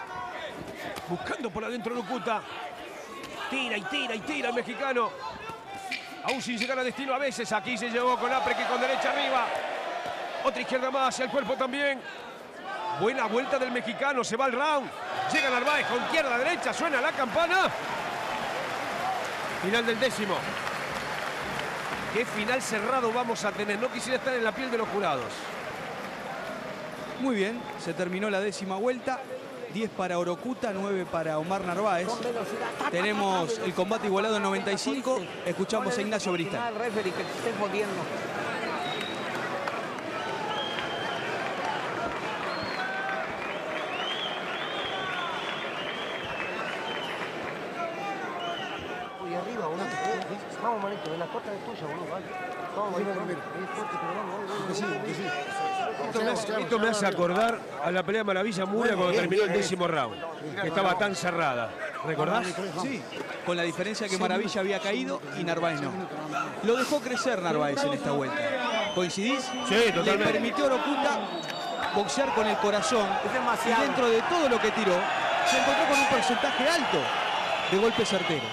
Buscando por adentro Orocuta. Tira y tira y tira el mexicano. Aún sin llegar a destino a veces. Aquí se llevó con Apre, que con derecha arriba. Otra izquierda más, hacia el cuerpo también. Buena vuelta del mexicano, se va el round. Llega Narváez con izquierda a derecha, suena la campana. Final del 10º. Qué final cerrado vamos a tener. No quisiera estar en la piel de los jurados. Muy bien, se terminó la 10ª vuelta. 10 para Orocuta, 9 para Omar Narváez. Tenemos el combate igualado en 95. Escuchamos a Ignacio Bristán. El referee que te esté jodiendo. Y arriba, boludo. Vamos, manito, de la corta de tuya, boludo. Vale. Vamos, manito. Esto me hace acordar a la pelea de Maravilla Murria cuando terminó el 10º round, que estaba tan cerrada. ¿Recordás? Sí, con la diferencia que Maravilla había caído y Narváez no. Lo dejó crecer Narváez en esta vuelta. ¿Coincidís? Sí, totalmente. Le permitió a Orocuta boxear con el corazón. Es demasiado. Y dentro de todo lo que tiró, se encontró con un porcentaje alto de golpes certeros.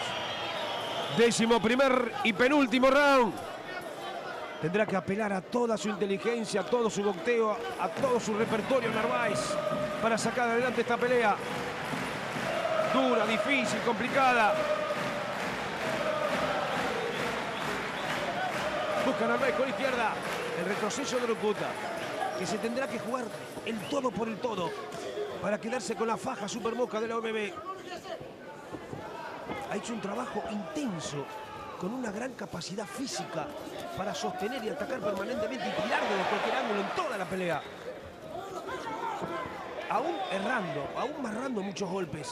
11º y penúltimo round. Tendrá que apelar a toda su inteligencia, a todo su boxeo, a todo su repertorio Narváez para sacar adelante esta pelea. Dura, difícil, complicada. Busca Narváez con izquierda. El retroceso de Orocuta, que se tendrá que jugar el todo por el todo para quedarse con la faja Super Mosca de la OMB. Ha hecho un trabajo intenso, con una gran capacidad física para sostener y atacar permanentemente y tirar desde cualquier ángulo en toda la pelea. Aún errando, aún marrando muchos golpes.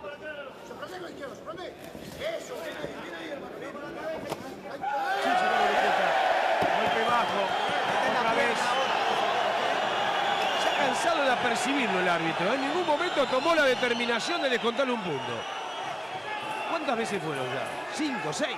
Sí, señor Orocuta. Golpe bajo, otra vez. Se ha cansado de apercibirlo el árbitro. En ningún momento tomó la determinación de descontarle un punto. ¿Cuántas veces fueron ya? 5, 6.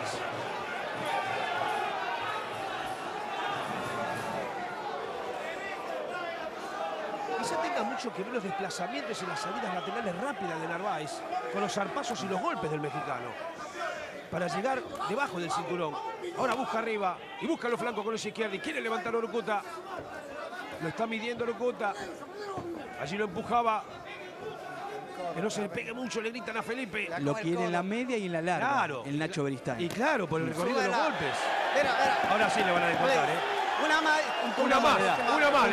Quizá tenga mucho que ver los desplazamientos y las salidas laterales rápidas de Narváez con los zarpazos y los golpes del mexicano para llegar debajo del cinturón. Ahora busca arriba y busca los flancos con esa izquierda y quiere levantar a Orocuta. Lo está midiendo Orocuta. Allí lo empujaba. Que no se le pegue mucho, le gritan a Felipe. Lo quiere en la media y en la larga, Claro. el Nacho Bristán. Y claro, por el recorrido de los golpes. Mira, mira. Ahora sí le van a descontar, ¿eh? Una más. Una más, una más.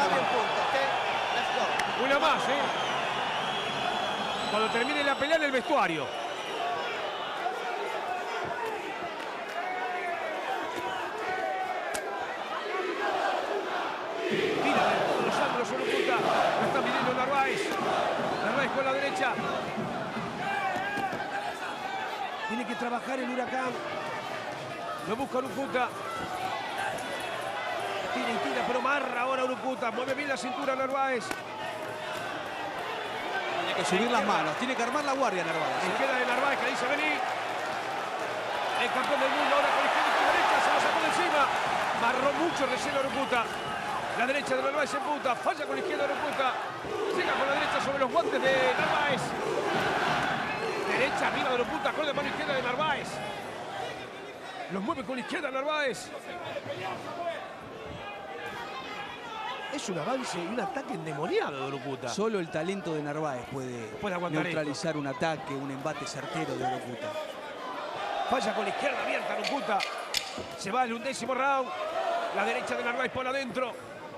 Let's go. Una más, ¿eh? Cuando termine la pelea en el vestuario. Tira de todos los ángulos Orocuta. Lo está midiendo Narváez. Narváez con la derecha. Tiene que trabajar el Huracán. Lo busca Orocuta. Tira y tira, pero marra ahora Orocuta. Mueve bien la cintura Narváez. Tiene que subir las manos, tiene que armar la guardia Narváez. Izquierda de Narváez que dice vení. El campeón del mundo ahora con izquierda y derecha. Se lo sacó de encima. Marró mucho recién Orocuta. La derecha de Narváez se emputa. Falla con la izquierda de Orocuta. Llega con la derecha sobre los guantes de Narváez. Derecha arriba de Orocuta con la mano izquierda de Narváez. Los mueve con la izquierda Narváez. Es un avance y un ataque endemoniado de Orocuta. Solo el talento de Narváez puede aguantar neutralizar un ataque, un embate certero de Orocuta. Falla con la izquierda abierta Orocuta. Se va el 11º round. La derecha de Narváez por adentro.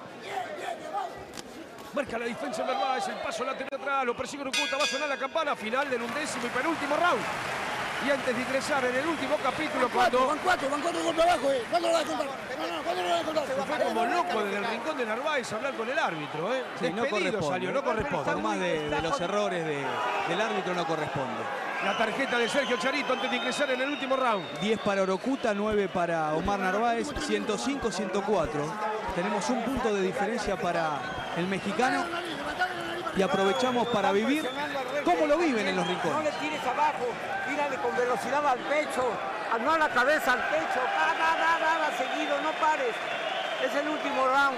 Marca la defensa de Narváez. El paso lateral atrás. Lo persigue Orocuta. Va a sonar la campana final del 11º y penúltimo round. Y antes de ingresar en el último capítulo, cuando Van cuatro golpes abajo, ¿Cuándo lo vas a contar? ¿Cuándo lo vas a contar? se fue como loco desde el rincón de Narváez a hablar con el árbitro, ¿eh? Sí, no Despedido corresponde. salió, no corresponde. Por más de los errores del árbitro no corresponde. La tarjeta de Sergio Charito antes de ingresar en el último round. 10 para Orocuta, 9 para Omar Narváez, 105-104. Tenemos un punto de diferencia para el mexicano y aprovechamos para vivir cómo lo viven en los No rincones. le tires abajo, tírale con velocidad al pecho, no a la cabeza, al pecho, nada, seguido, no pares. Es el último round.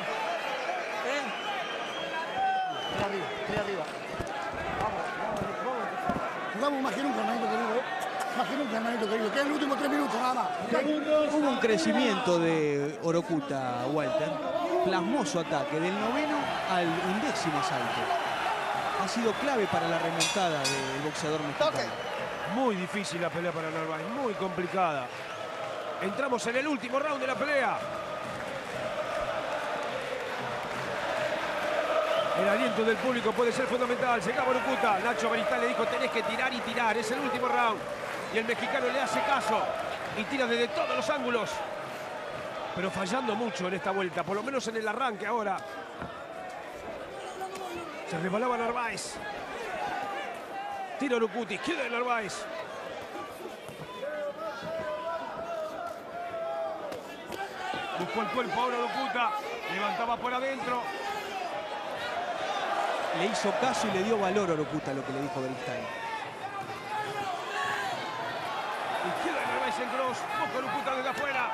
Arriba. Vamos. Jugamos más que nunca, manito querido. más que nunca, hermanito querido. Quedan los últimos 3 minutos nada más. Hubo un crecimiento de Orocuta, Walter. Plasmó su ataque del 9º al 11º asalto. Ha sido clave para la remontada del boxeador mexicano. Muy difícil la pelea para Narváez, muy complicada. Entramos en el último round de la pelea. El aliento del público puede ser fundamental. Llegaba Orocuta. Nacho Beristain le dijo, tenés que tirar y tirar. Es el último round. Y el mexicano le hace caso. Y tira desde todos los ángulos. Pero fallando mucho en esta vuelta. Por lo menos en el arranque ahora. Se resbalaba Narváez. Tira Orocuta. Izquierda de Narváez. Buscó el cuerpo ahora Orocuta. Levantaba por adentro. Le hizo caso y le dio valor a Orocuta lo que le dijo Beristain. Izquierda de Narváez en cross. Busca Orocuta desde afuera.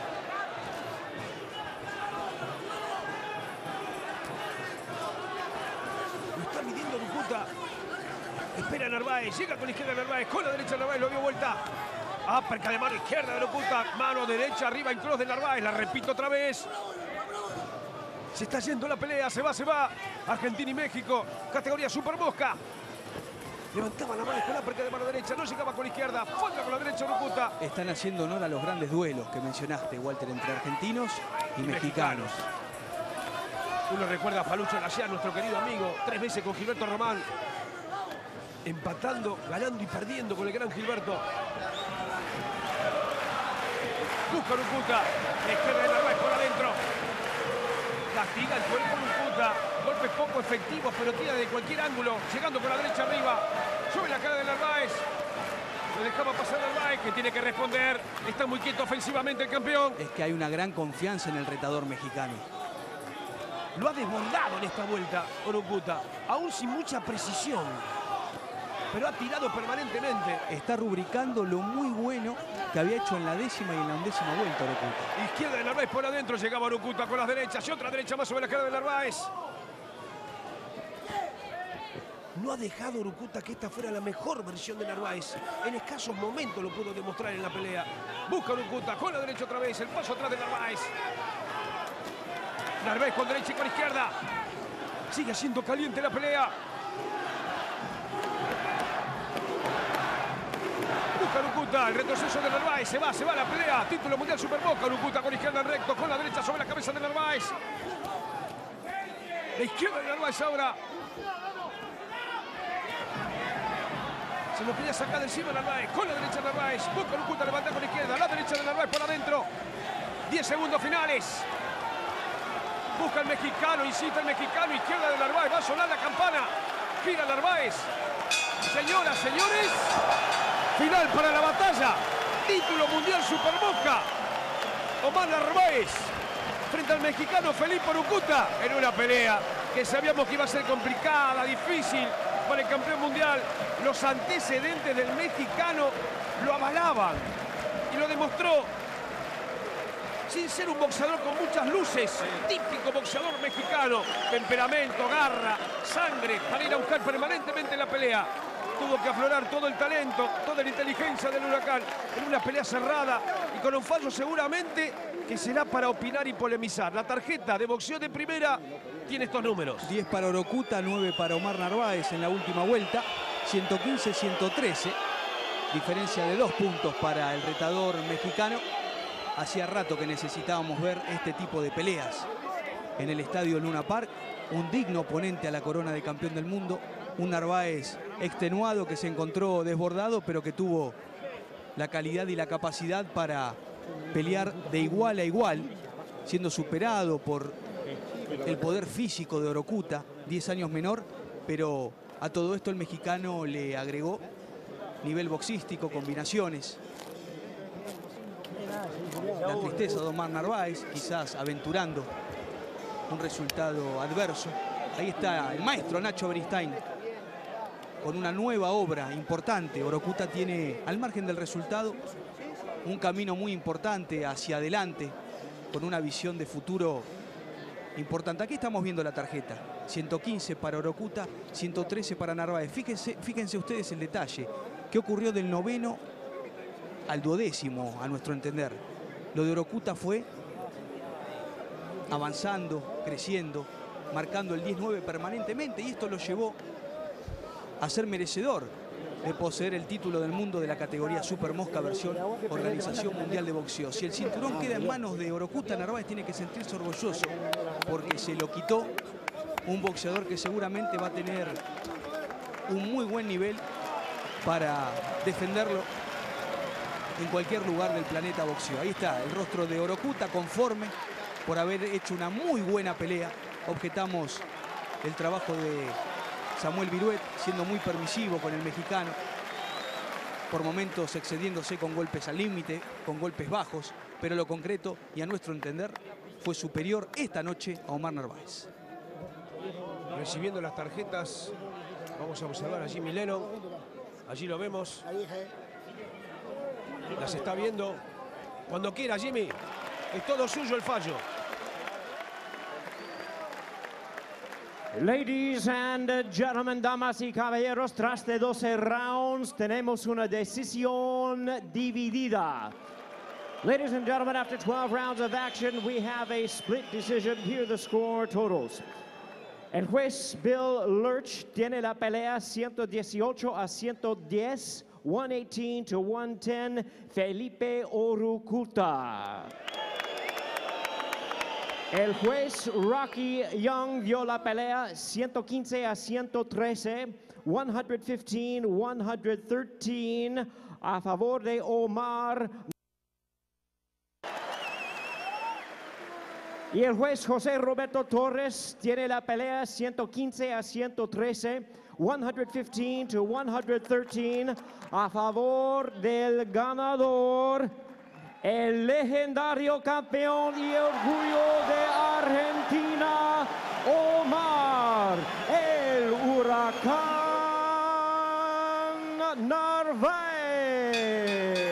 Lo está midiendo Orocuta. Espera Narváez. Llega con la izquierda de Narváez. Con la derecha de Narváez. Lo dio vuelta. Perca de mano izquierda de Orocuta. Mano derecha arriba en cross de Narváez. La repito otra vez. Se está yendo la pelea, se va. Argentina y México, categoría Super Mosca. Levantaba la mano con la perca de mano derecha, no llegaba con la izquierda, falta con la derecha Orocuta. Están haciendo honor a los grandes duelos que mencionaste, Walter, entre argentinos y mexicanos. Uno recuerda a Falucho Layá, nuestro querido amigo, 3 veces con Gilberto Román. Empatando, ganando y perdiendo con el gran Gilberto. Busca Orocuta, izquierda de Narváez por adentro. Castiga el cuerpo Orocuta. Golpes poco efectivos, pero tira de cualquier ángulo. Llegando con la derecha arriba. Sube la cara de Narváez. Le dejaba pasar Narváez, que tiene que responder. Está muy quieto ofensivamente el campeón. Es que hay una gran confianza en el retador mexicano. Lo ha desbordado en esta vuelta Orocuta. Aún sin mucha precisión. Pero ha tirado permanentemente. Está rubricando lo muy bueno que había hecho en la 10ª y en la 11ª vuelta Orocuta. Izquierda de Narváez por adentro, llegaba Orocuta con las derechas y otra derecha más sobre la cara de Narváez. No ha dejado Orocuta que esta fuera la mejor versión de Narváez. En escasos momentos lo pudo demostrar en la pelea. Busca Orocuta con la derecha otra vez, el paso atrás de Narváez. Narváez con derecha y con izquierda. Sigue siendo caliente la pelea. Orocuta, el retroceso de Narváez, se va la pelea, título mundial Super Mosca. Orocuta con izquierda en recto, con la derecha sobre la cabeza de Narváez. La izquierda de Narváez ahora. Se lo quería sacar de encima Narváez, con la derecha de Narváez. Busca Orocuta, levanta con la izquierda, la derecha de Narváez por adentro. 10 segundos finales. Busca el mexicano, insiste el mexicano, izquierda de Narváez, va a sonar la campana. Gira Narváez. Señoras, señores. Final para la batalla. Título mundial Super Mosca. Omar Narváez frente al mexicano Felipe Orocuta en una pelea que sabíamos que iba a ser complicada, difícil para el campeón mundial. Los antecedentes del mexicano lo avalaban y lo demostró sin ser un boxeador con muchas luces. Típico boxeador mexicano. Temperamento, garra, sangre para ir a buscar permanentemente la pelea. Tuvo que aflorar todo el talento, toda la inteligencia del Huracán en una pelea cerrada y con un fallo seguramente que será para opinar y polemizar. La tarjeta de boxeo de primera tiene estos números. 10 para Orocuta, 9 para Omar Narváez en la última vuelta. 115-113. Diferencia de 2 puntos para el retador mexicano. Hacía rato que necesitábamos ver este tipo de peleas en el estadio Luna Park. Un digno oponente a la corona de campeón del mundo. Un Narváez extenuado que se encontró desbordado, pero que tuvo la calidad y la capacidad para pelear de igual a igual, siendo superado por el poder físico de Orocuta, 10 años menor, pero a todo esto el mexicano le agregó nivel boxístico, combinaciones. La tristeza de Omar Narváez, quizás aventurando un resultado adverso. Ahí está el maestro Nacho Beristain con una nueva obra importante. Orocuta tiene, al margen del resultado, un camino muy importante hacia adelante, con una visión de futuro importante. Aquí estamos viendo la tarjeta. 115 para Orocuta, 113 para Narváez. Fíjense ustedes el detalle. ¿Qué ocurrió del 9º al duodécimo, a nuestro entender. Lo de Orokuta fue avanzando, creciendo, marcando el 10-9 permanentemente, y esto lo llevó a ser merecedor de poseer el título del mundo de la categoría Super Mosca versión Organización Mundial de Boxeo. Si el cinturón queda en manos de Orokuta, Narváez tiene que sentirse orgulloso porque se lo quitó un boxeador que seguramente va a tener un muy buen nivel para defenderlo en cualquier lugar del planeta boxeo. Ahí está el rostro de Orokuta, conforme por haber hecho una muy buena pelea. Objetamos el trabajo de Samuel Viruet, siendo muy permisivo con el mexicano, por momentos excediéndose con golpes al límite, con golpes bajos, pero lo concreto y a nuestro entender fue superior esta noche a Omar Narváez. Recibiendo las tarjetas, vamos a observar a Jimmy Lennon. Allí lo vemos. Las está viendo. Cuando quiera, Jimmy. Es todo suyo el fallo. Ladies and gentlemen, damas y caballeros, tras de 12 rounds, tenemos una decisión dividida. Ladies and gentlemen, after 12 rounds of action, we have a split decision. Here are the score totals. El juez Bill Lurch tiene la pelea 118 a 110, 118 to 110, Felipe Orokuta. El juez Rocky Young dio la pelea 115 a 113, 115-113 a favor de Omar. Y el juez José Roberto Torres tiene la pelea 115 a 113, 115-113 a favor del ganador, el legendario campeón y orgullo de Argentina, Omar el Huracán Narváez.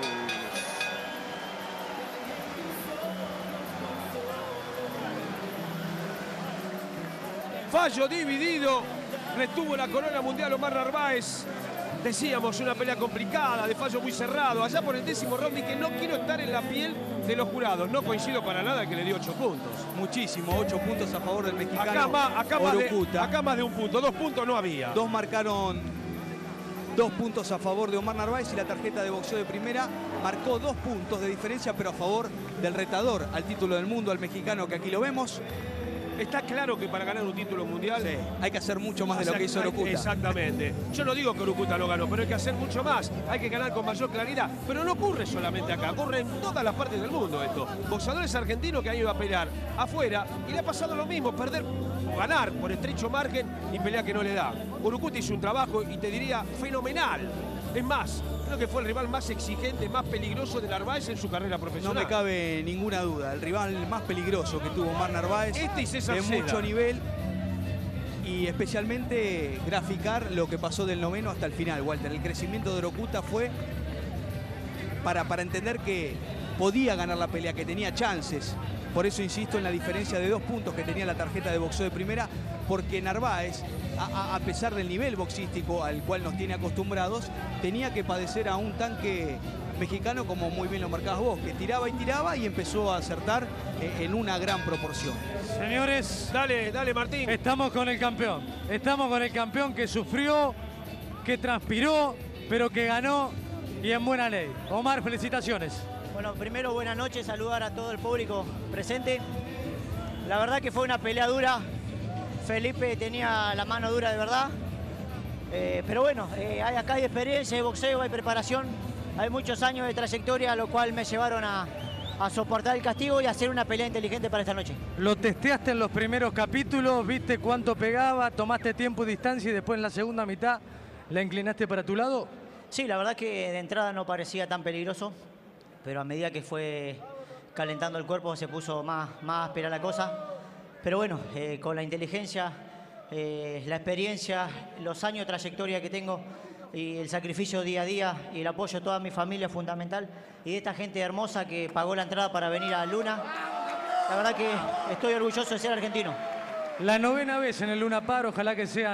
Fallo dividido. Retuvo la corona mundial Omar Narváez. Decíamos, una pelea complicada, de fallo muy cerrado. Allá por el 10º round, y que no quiero estar en la piel de los jurados. No coincido para nada que le dio 8 puntos. Muchísimo, 8 puntos a favor del mexicano Acá más de un punto. 2 puntos no había. Dos marcaron 2 puntos a favor de Omar Narváez, y la tarjeta de boxeo de primera marcó 2 puntos de diferencia, pero a favor del retador al título del mundo, al mexicano, que aquí lo vemos. Está claro que para ganar un título mundial hay que hacer mucho más de lo que hizo Orokuta. Exactamente. Yo no digo que Orokuta lo ganó, pero hay que hacer mucho más. Hay que ganar con mayor claridad. Pero no ocurre solamente acá, ocurre en todas las partes del mundo esto. Boxeadores argentinos que han ido a pelear afuera y le ha pasado lo mismo, perder o ganar por estrecho margen y pelea que no le da. Orokuta hizo un trabajo, y te diría, fenomenal. Es más, creo que fue el rival más exigente, más peligroso de Narváez en su carrera profesional. No me cabe ninguna duda, el rival más peligroso que tuvo Omar Narváez, y César de Seda. Mucho nivel, y especialmente graficar lo que pasó del noveno hasta el final, Walter. El crecimiento de Orokuta fue para entender que podía ganar la pelea, que tenía chances. Por eso insisto en la diferencia de 2 puntos que tenía la tarjeta de boxeo de primera, porque Narváez, a pesar del nivel boxístico al cual nos tiene acostumbrados, tenía que padecer a un tanque mexicano, como muy bien lo marcabas vos, que tiraba y tiraba y empezó a acertar en una gran proporción. Señores, dale Martín. Estamos con el campeón. Estamos con el campeón que sufrió, que transpiró, pero que ganó, y en buena ley. Omar, felicitaciones. Bueno, primero buenas noches, saludar a todo el público presente. La verdad que fue una pelea dura. Felipe tenía la mano dura de verdad. Pero bueno, acá hay experiencia, hay boxeo, hay preparación. Hay muchos años de trayectoria, lo cual me llevaron a soportar el castigo y a hacer una pelea inteligente para esta noche. Lo testeaste en los primeros capítulos, viste cuánto pegaba, tomaste tiempo y distancia, y después en la segunda mitad la inclinaste para tu lado. Sí, la verdad que de entrada no parecía tan peligroso, pero a medida que fue calentando el cuerpo se puso más áspera la cosa. Pero bueno, con la inteligencia, la experiencia, los años de trayectoria que tengo y el sacrificio día a día y el apoyo de toda mi familia fundamental y de esta gente hermosa que pagó la entrada para venir a Luna, la verdad que estoy orgulloso de ser argentino. La 9ª vez en el Luna Park, ojalá que sean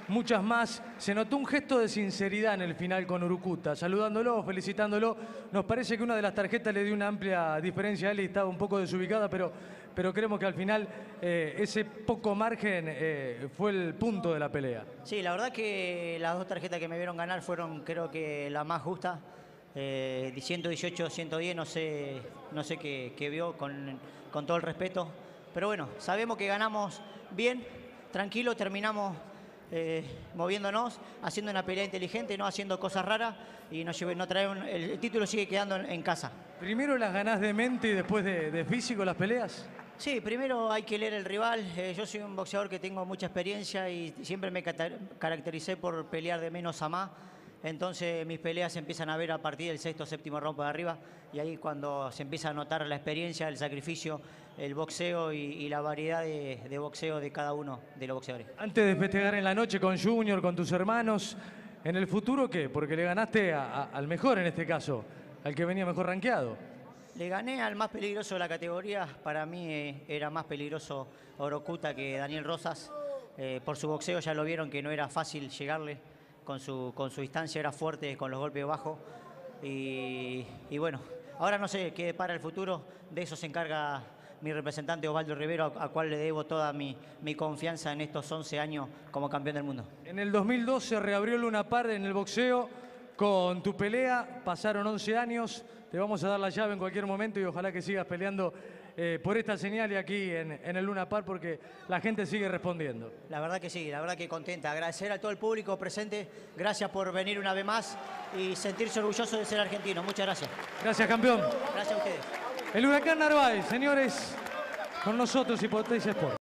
muchas más. Se notó un gesto de sinceridad en el final con Urucuta, saludándolo, felicitándolo. Nos parece que una de las tarjetas le dio una amplia diferencia a él y estaba un poco desubicada, pero creemos que al final ese poco margen fue el punto de la pelea. Sí, la verdad que las dos tarjetas que me vieron ganar fueron, creo que, la más justa. 118, 110, no sé qué vio, con todo el respeto. Pero bueno, sabemos que ganamos bien, tranquilo, terminamos moviéndonos, haciendo una pelea inteligente, no haciendo cosas raras y el título sigue quedando en casa. ¿Primero las ganás de mente y después de físico las peleas? Sí, primero hay que leer el rival. Yo soy un boxeador que tengo mucha experiencia y siempre me caractericé por pelear de menos a más. Entonces mis peleas se empiezan a ver a partir del sexto o séptimo round para arriba y ahí cuando se empieza a notar la experiencia, el sacrificio, el boxeo y la variedad de boxeo de cada uno de los boxeadores. Antes de festejar en la noche con Junior, con tus hermanos, ¿en el futuro qué? Porque le ganaste al mejor en este caso, al que venía mejor rankeado. Le gané al más peligroso de la categoría. Para mí era más peligroso Orocuta que Daniel Rosas. Por su boxeo ya lo vieron que no era fácil llegarle. Con su distancia era fuerte, con los golpes bajos. Y bueno, ahora no sé qué depara el futuro. De eso se encarga mi representante Osvaldo Rivero, a cual le debo toda mi confianza en estos 11 años como campeón del mundo. En el 2012 reabrió Luna Park en el boxeo con tu pelea. Pasaron 11 años. Te vamos a dar la llave en cualquier momento y ojalá que sigas peleando por esta señal y aquí en el Luna Park porque la gente sigue respondiendo. La verdad que sí, la verdad que contenta. Agradecer a todo el público presente. Gracias por venir una vez más y sentirse orgulloso de ser argentino. Muchas gracias. Gracias, campeón. Gracias a ustedes. El Huracán Narváez, señores, con nosotros y Potencia Sport.